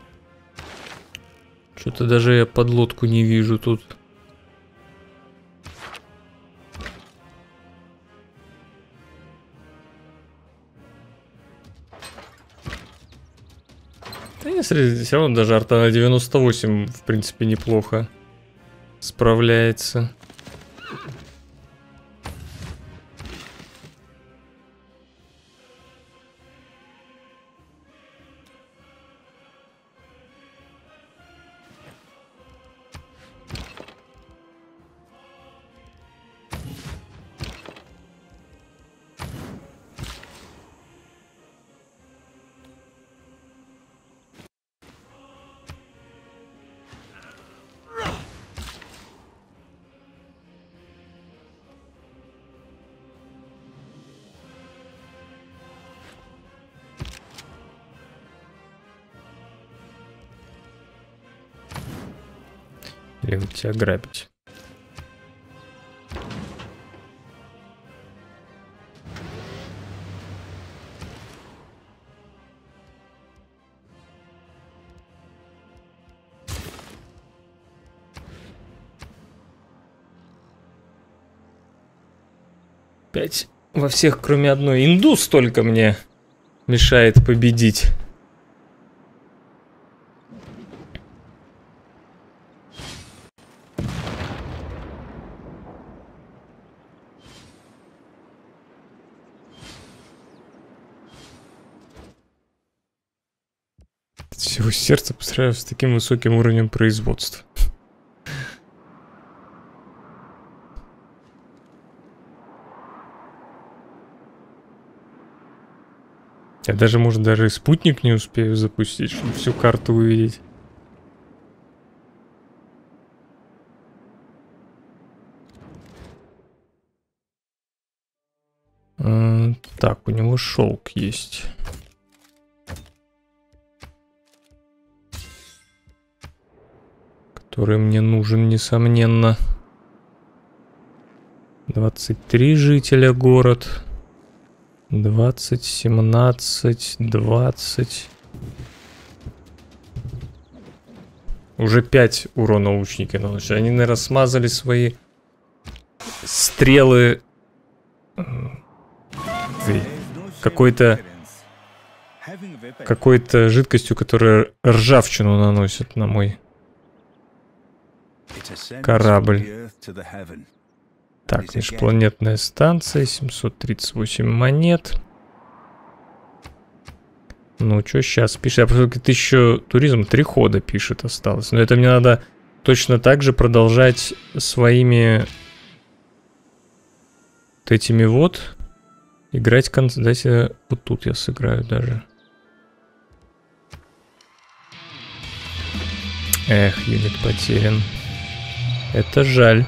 Что-то даже я подлодку не вижу тут. Да если все равно даже арта на 98 в принципе неплохо справляется. Или вот тебя грабить. Опять во всех, кроме одной. Индус только мне мешает победить. Всего сердца постараюсь с таким высоким уровнем производства. Я даже, может, даже и спутник не успею запустить, чтобы всю карту увидеть. Так, у него шелк есть. Который мне нужен, несомненно. 23 жителя город. 20, 17, 20. Уже 5 урона лучники наносят. Они, наверное, смазали свои стрелы какой-то жидкостью, которая ржавчину наносит на мой корабль. Так, межпланетная станция, 738 монет. Ну, что сейчас пишет? Я просто 1000 туризм, 3 хода пишет осталось. Но это мне надо точно так же продолжать своими вот этими вот. Играть, дайте, вот тут я сыграю даже. Эх, юнит потерян. Это жаль.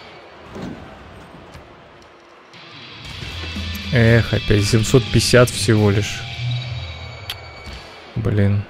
Эх, опять 750 всего лишь. Блин.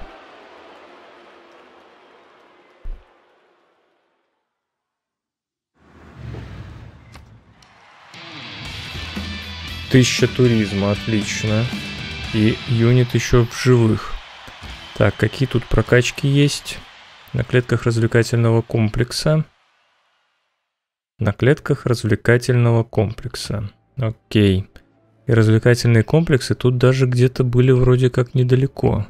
Тысяча туризма, отлично. И юнит еще в живых. Так, какие тут прокачки есть? На клетках развлекательного комплекса. На клетках развлекательного комплекса. Окей. И развлекательные комплексы тут даже где-то были вроде как недалеко.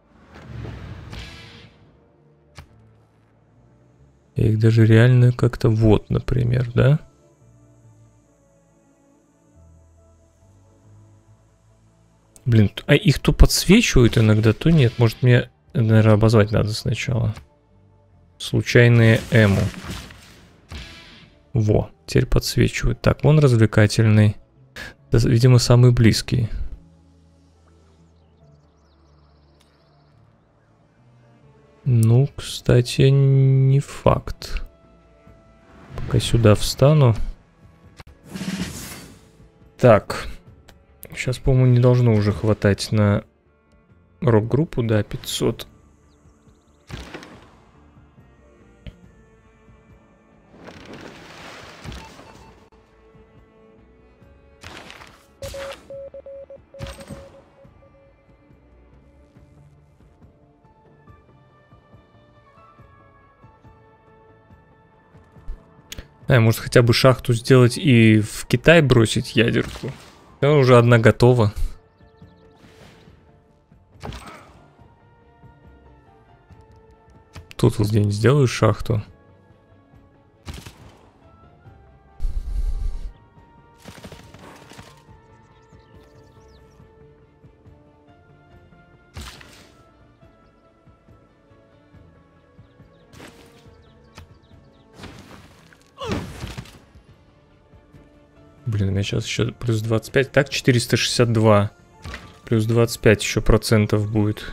Я их даже реально как-то вот, например, да? Блин, а их то подсвечивают иногда, то нет. Может, мне, наверное, обозвать надо сначала. Случайные эму. Во, теперь подсвечивают. Так, вон развлекательный. Это, видимо, самый близкий. Ну, кстати, не факт. Пока сюда встану. Так. Сейчас, по-моему, не должно уже хватать на рок-группу. Да, 500. Может хотя бы шахту сделать и в Китай бросить ядерку. Уже одна готова. Тут вот где-нибудь сделаю шахту. Блин, у меня сейчас еще плюс 25. Так, 462. Плюс 25 еще процентов будет.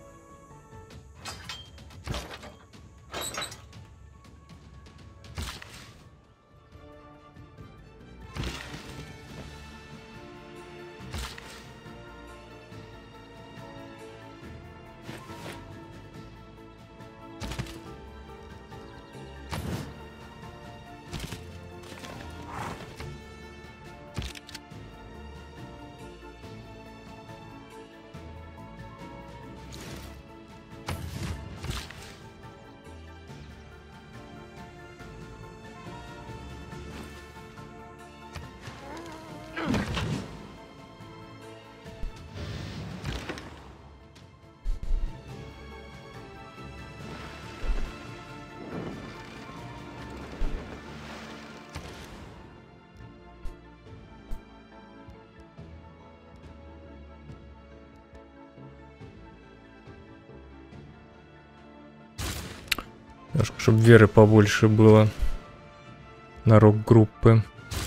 Немножко, чтобы веры побольше было на рок-группы.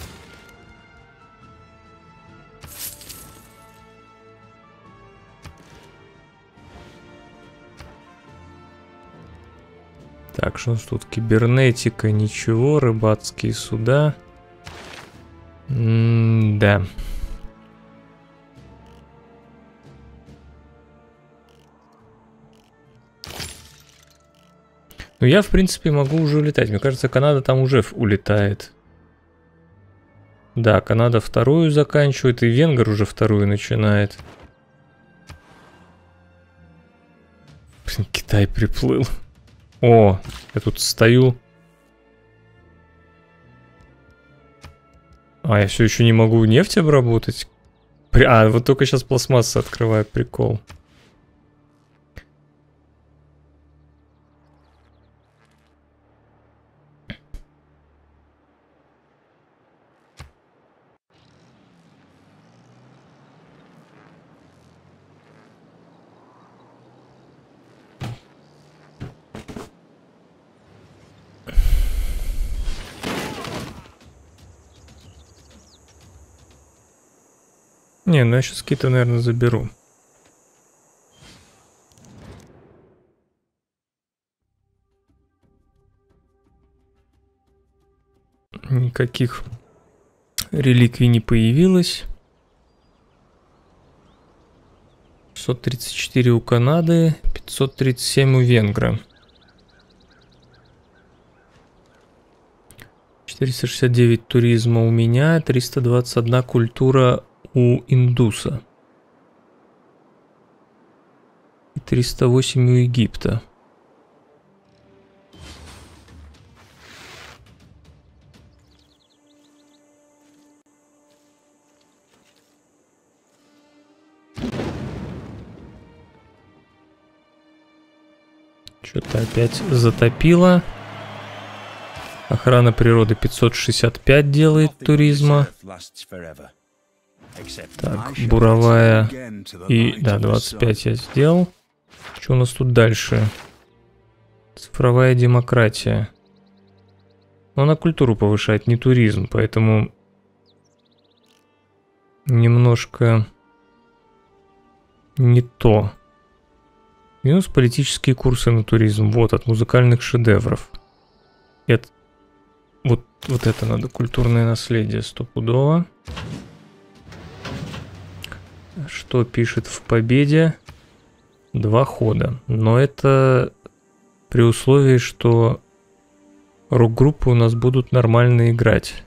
Так, что у нас тут? Кибернетика, ничего, рыбацкие суда. Да. Ну, я, в принципе, могу уже улетать. Мне кажется, Канада там уже улетает. Да, Канада вторую заканчивает, и Венгр уже вторую начинает. Блин, Китай приплыл. О, я тут стою. А, я все еще не могу нефть обработать. А, вот только сейчас пластмасса открываю, прикол. Не, ну я сейчас какие-то, наверное, заберу. Никаких реликвий не появилось. 634 у Канады, 537 у Венгра. 469 туризма у меня, 321 культура у индуса. И 308 у Египта. Что-то опять затопило. Охрана природы 565 делает туризма. Так, буровая и... Да, 25 я сделал. Что у нас тут дальше? Цифровая демократия. Но она культуру повышает, не туризм, поэтому... Немножко... Не то. Минус политические курсы на туризм. Вот, от музыкальных шедевров. Это... Вот Вот это надо, культурное наследие, стопудово. Что пишет в победе? 2 хода. Но это при условии, что рок-группы у нас будут нормально играть.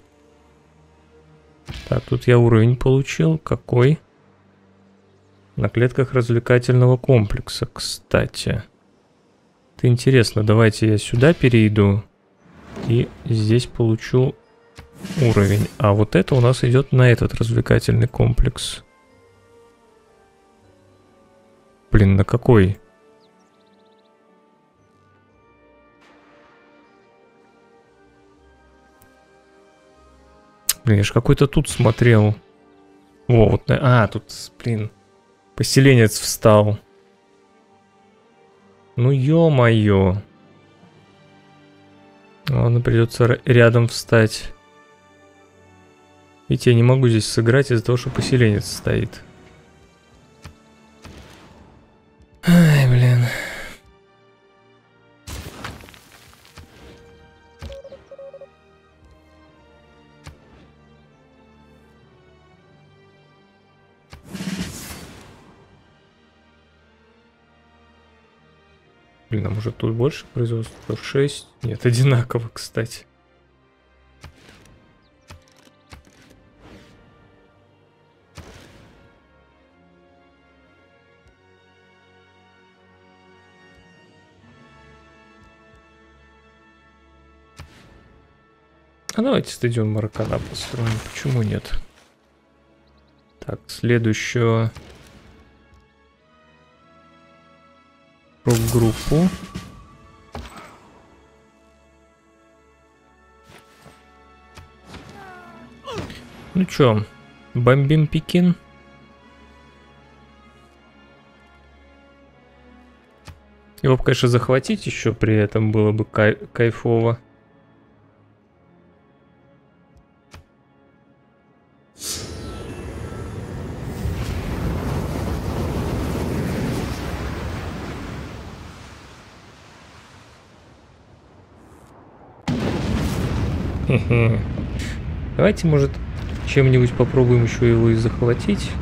Так, тут я уровень получил. Какой? На клетках развлекательного комплекса, кстати. Это интересно. Давайте я сюда перейду. И здесь получу уровень. А вот это у нас идет на этот развлекательный комплекс. Блин, на какой? Блин, я ж какой-то тут смотрел. Во, вот на... А, тут, блин, поселенец встал. Ну, ё-моё. Ладно, придется рядом встать. Видите, я не могу здесь сыграть из-за того, что поселенец стоит. Ай, блин. Блин, а может тут больше производства? 6? Нет, одинаково, кстати. А давайте стадион Маракана построим. Почему нет? Так, следующую рок-группу. Ну чё, бомбим Пекин? Его бы, конечно, захватить еще при этом было бы кайфово. Давайте, может, чем-нибудь попробуем еще его и захватить.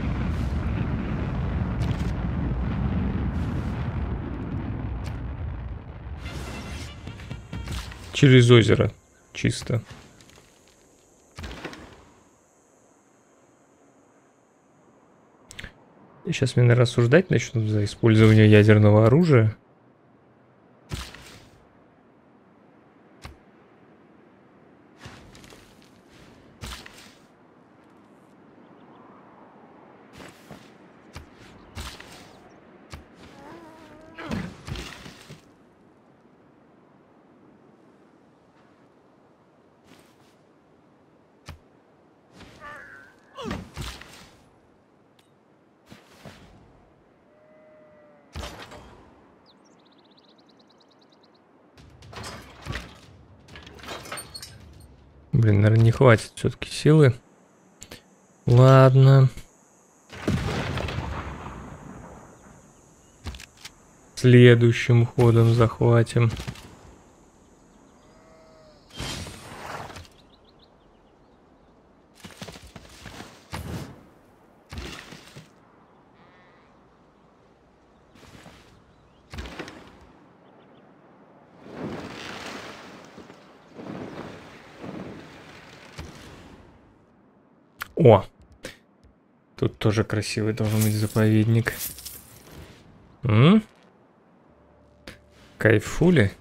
Через озеро. Чисто. Сейчас меня рассуждать начнут за использование ядерного оружия. Блин, наверное, не хватит все-таки силы. Ладно. Следующим ходом захватим. О! Тут тоже красивый должен быть заповедник. Кайфули?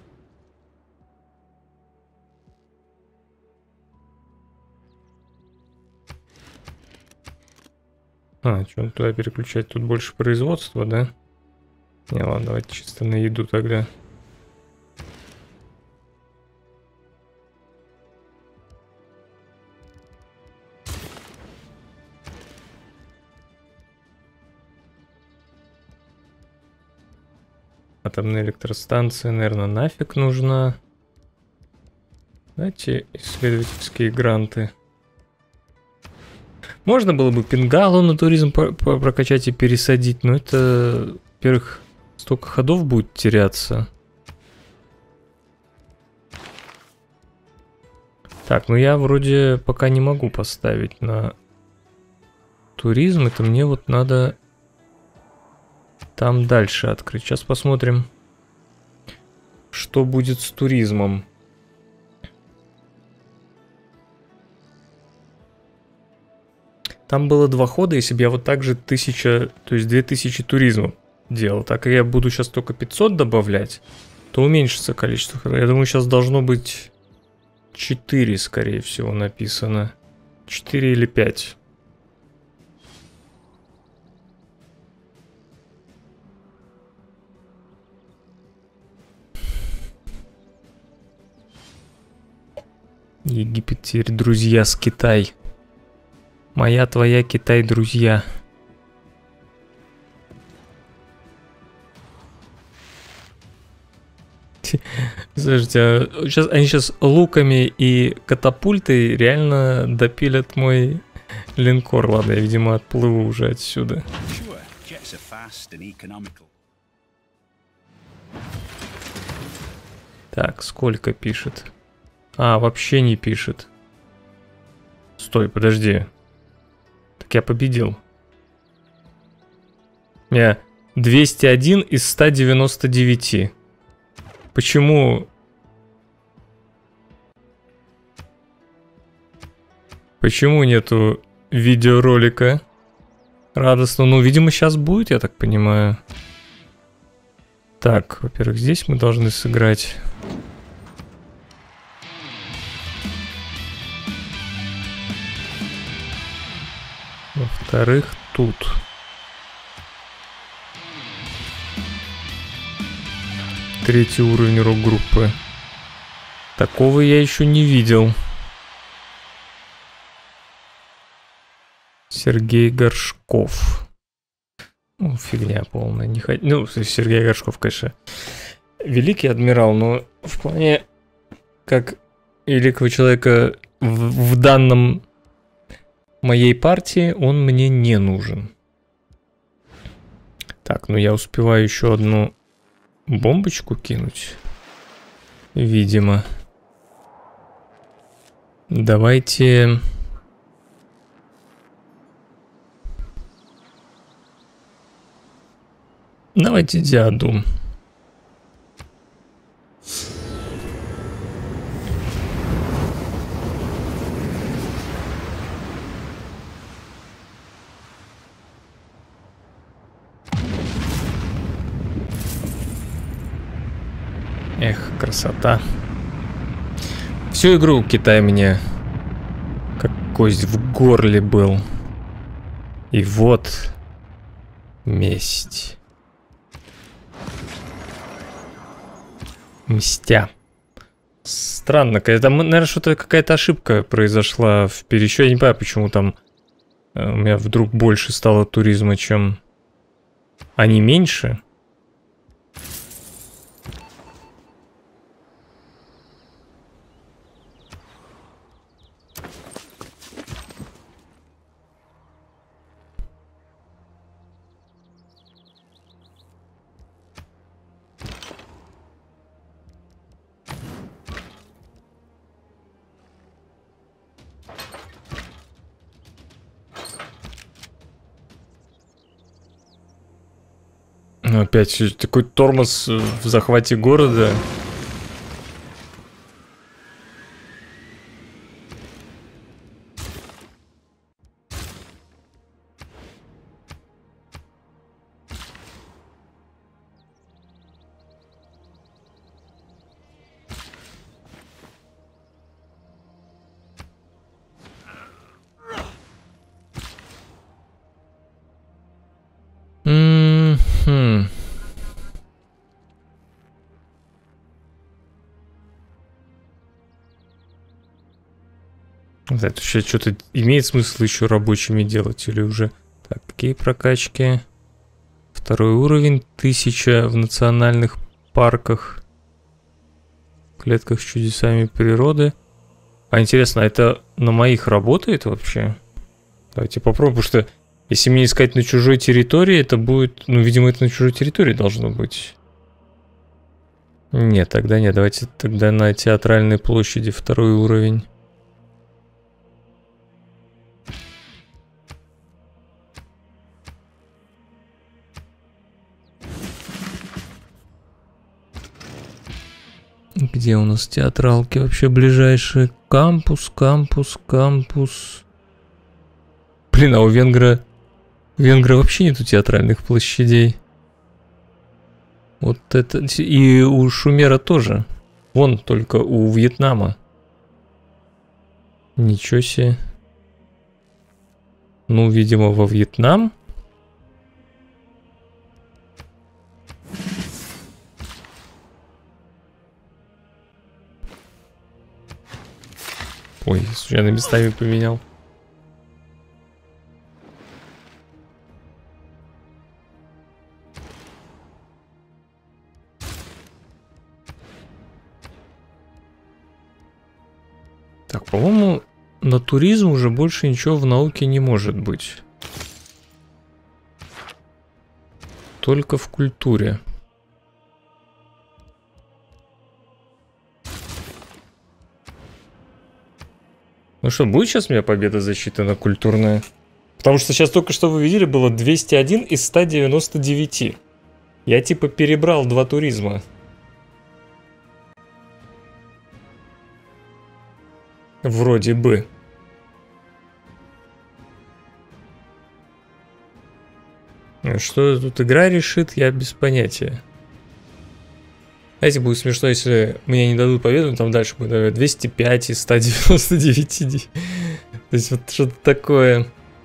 А, что туда переключать? Тут больше производства, да? Не, ладно, давайте чисто на еду тогда. Атомная электростанция, наверное, нафиг нужна. Давайте исследовательские гранты. Можно было бы Пингалу на туризм прокачать и пересадить, но это, во-первых, столько ходов будет теряться. Так, ну я вроде пока не могу поставить на туризм. Это мне вот надо там дальше открыть. Сейчас посмотрим, что будет с туризмом. Там было 2 хода, если бы я вот так же 1000, то есть 2000 туризмов делал. Так как я буду сейчас только 500 добавлять, то уменьшится количество ходов. Я думаю, сейчас должно быть 4, скорее всего, написано. 4 или 5. Египет теперь друзья с Китай. Моя, твоя, Китай, друзья. Слушайте, они сейчас луками и катапультой реально допилят мой линкор. Ладно, я, видимо, отплыву уже отсюда. Так, сколько пишет? А, вообще не пишет. Стой, подожди. Так я победил. У меня 201 из 199. Почему? Почему нету видеоролика? Радостно. Ну, видимо, сейчас будет, я так понимаю. Так, во-первых, здесь мы должны сыграть. Во-вторых, тут. Третий уровень рок-группы. Такого я еще не видел. Сергей Горшков. Ну, фигня полная. Не хот... Ну, Сергей Горшков, конечно, великий адмирал, но в плане как великого человека в данном моей партии он мне не нужен. Так, ну я успеваю еще одну бомбочку кинуть. Видимо. Давайте... Давайте Диаду. Эх, красота. Всю игру Китай мне как кость в горле был. И вот месть. Мстя. Странно, там, наверное, что-то какая-то ошибка произошла в пересчете. Я не понимаю, почему там у меня вдруг больше стало туризма, чем они меньше. Опять такой тормоз в захвате города. Это вообще что-то имеет смысл еще рабочими делать или уже? Так, какие прокачки? Второй уровень, 1000 в национальных парках, клетках с чудесами природы. А интересно, это на моих работает вообще? Давайте попробуем, потому что если мне искать на чужой территории, это будет, ну, видимо, это на чужой территории должно быть. Нет, тогда нет, давайте тогда на театральной площади второй уровень. Где у нас театралки вообще ближайшие? Кампус. Блин, а у Венгра вообще нету театральных площадей. Вот это... И у Шумера тоже. Вон только у Вьетнама. Ничего себе. Ну, видимо, во Вьетнам. Ой, случайно местами поменял. Так, по-моему, на туризм уже больше ничего в науке не может быть. Только в культуре. Ну что, будет сейчас у меня победа засчитана культурная? Потому что сейчас только что вы видели, было 201 из 199. Я типа перебрал 2 туризма. Вроде бы. Что тут игра решит, я без понятия. Знаете, будет смешно, если мне не дадут победу, там дальше будет, наверное, 205 из 199. То есть вот что-то такое.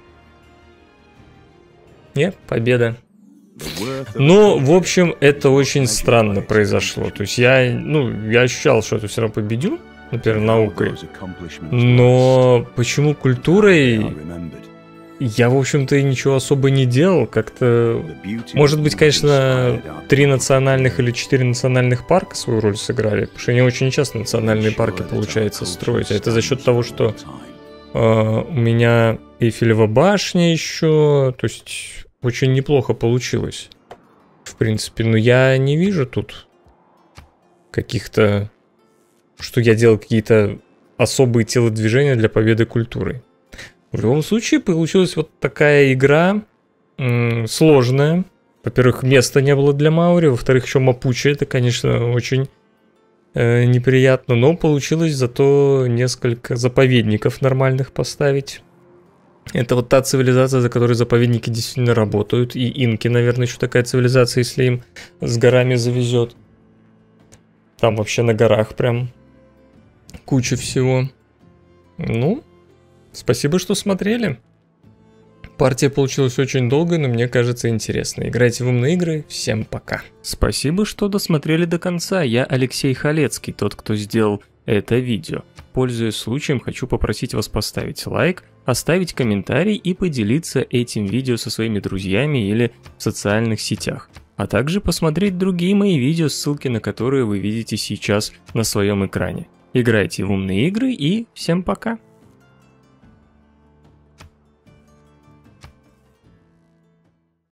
Нет, победа. Ну, в общем, это очень странно произошло. То есть я ощущал, что это все равно победю, например, наукой. Но почему культурой? Я, в общем-то, и ничего особо не делал, как-то... Может быть, конечно, 3 национальных или 4 национальных парка свою роль сыграли, потому что не очень часто национальные парки получается строить. А это за счет того, что у меня Эйфелева башня еще, то есть очень неплохо получилось, в принципе. Но я не вижу тут каких-то... что я делал какие-то особые телодвижения для победы культуры. В любом случае, получилась вот такая игра сложная. Во-первых, места не было для Маури. Во-вторых, еще Мапуче. Это, конечно, очень неприятно. Но получилось зато несколько заповедников нормальных поставить. Это вот та цивилизация, за которой заповедники действительно работают. И инки, наверное, еще такая цивилизация, если им с горами завезет. Там вообще на горах прям куча всего. Ну... Спасибо, что смотрели. Партия получилась очень долгой, но мне кажется интересной. Играйте в умные игры. Всем пока. Спасибо, что досмотрели до конца. Я Алексей Халецкий, тот, кто сделал это видео. Пользуясь случаем, хочу попросить вас поставить лайк, оставить комментарий и поделиться этим видео со своими друзьями или в социальных сетях. А также посмотреть другие мои видео, ссылки на которые вы видите сейчас на своем экране. Играйте в умные игры и всем пока.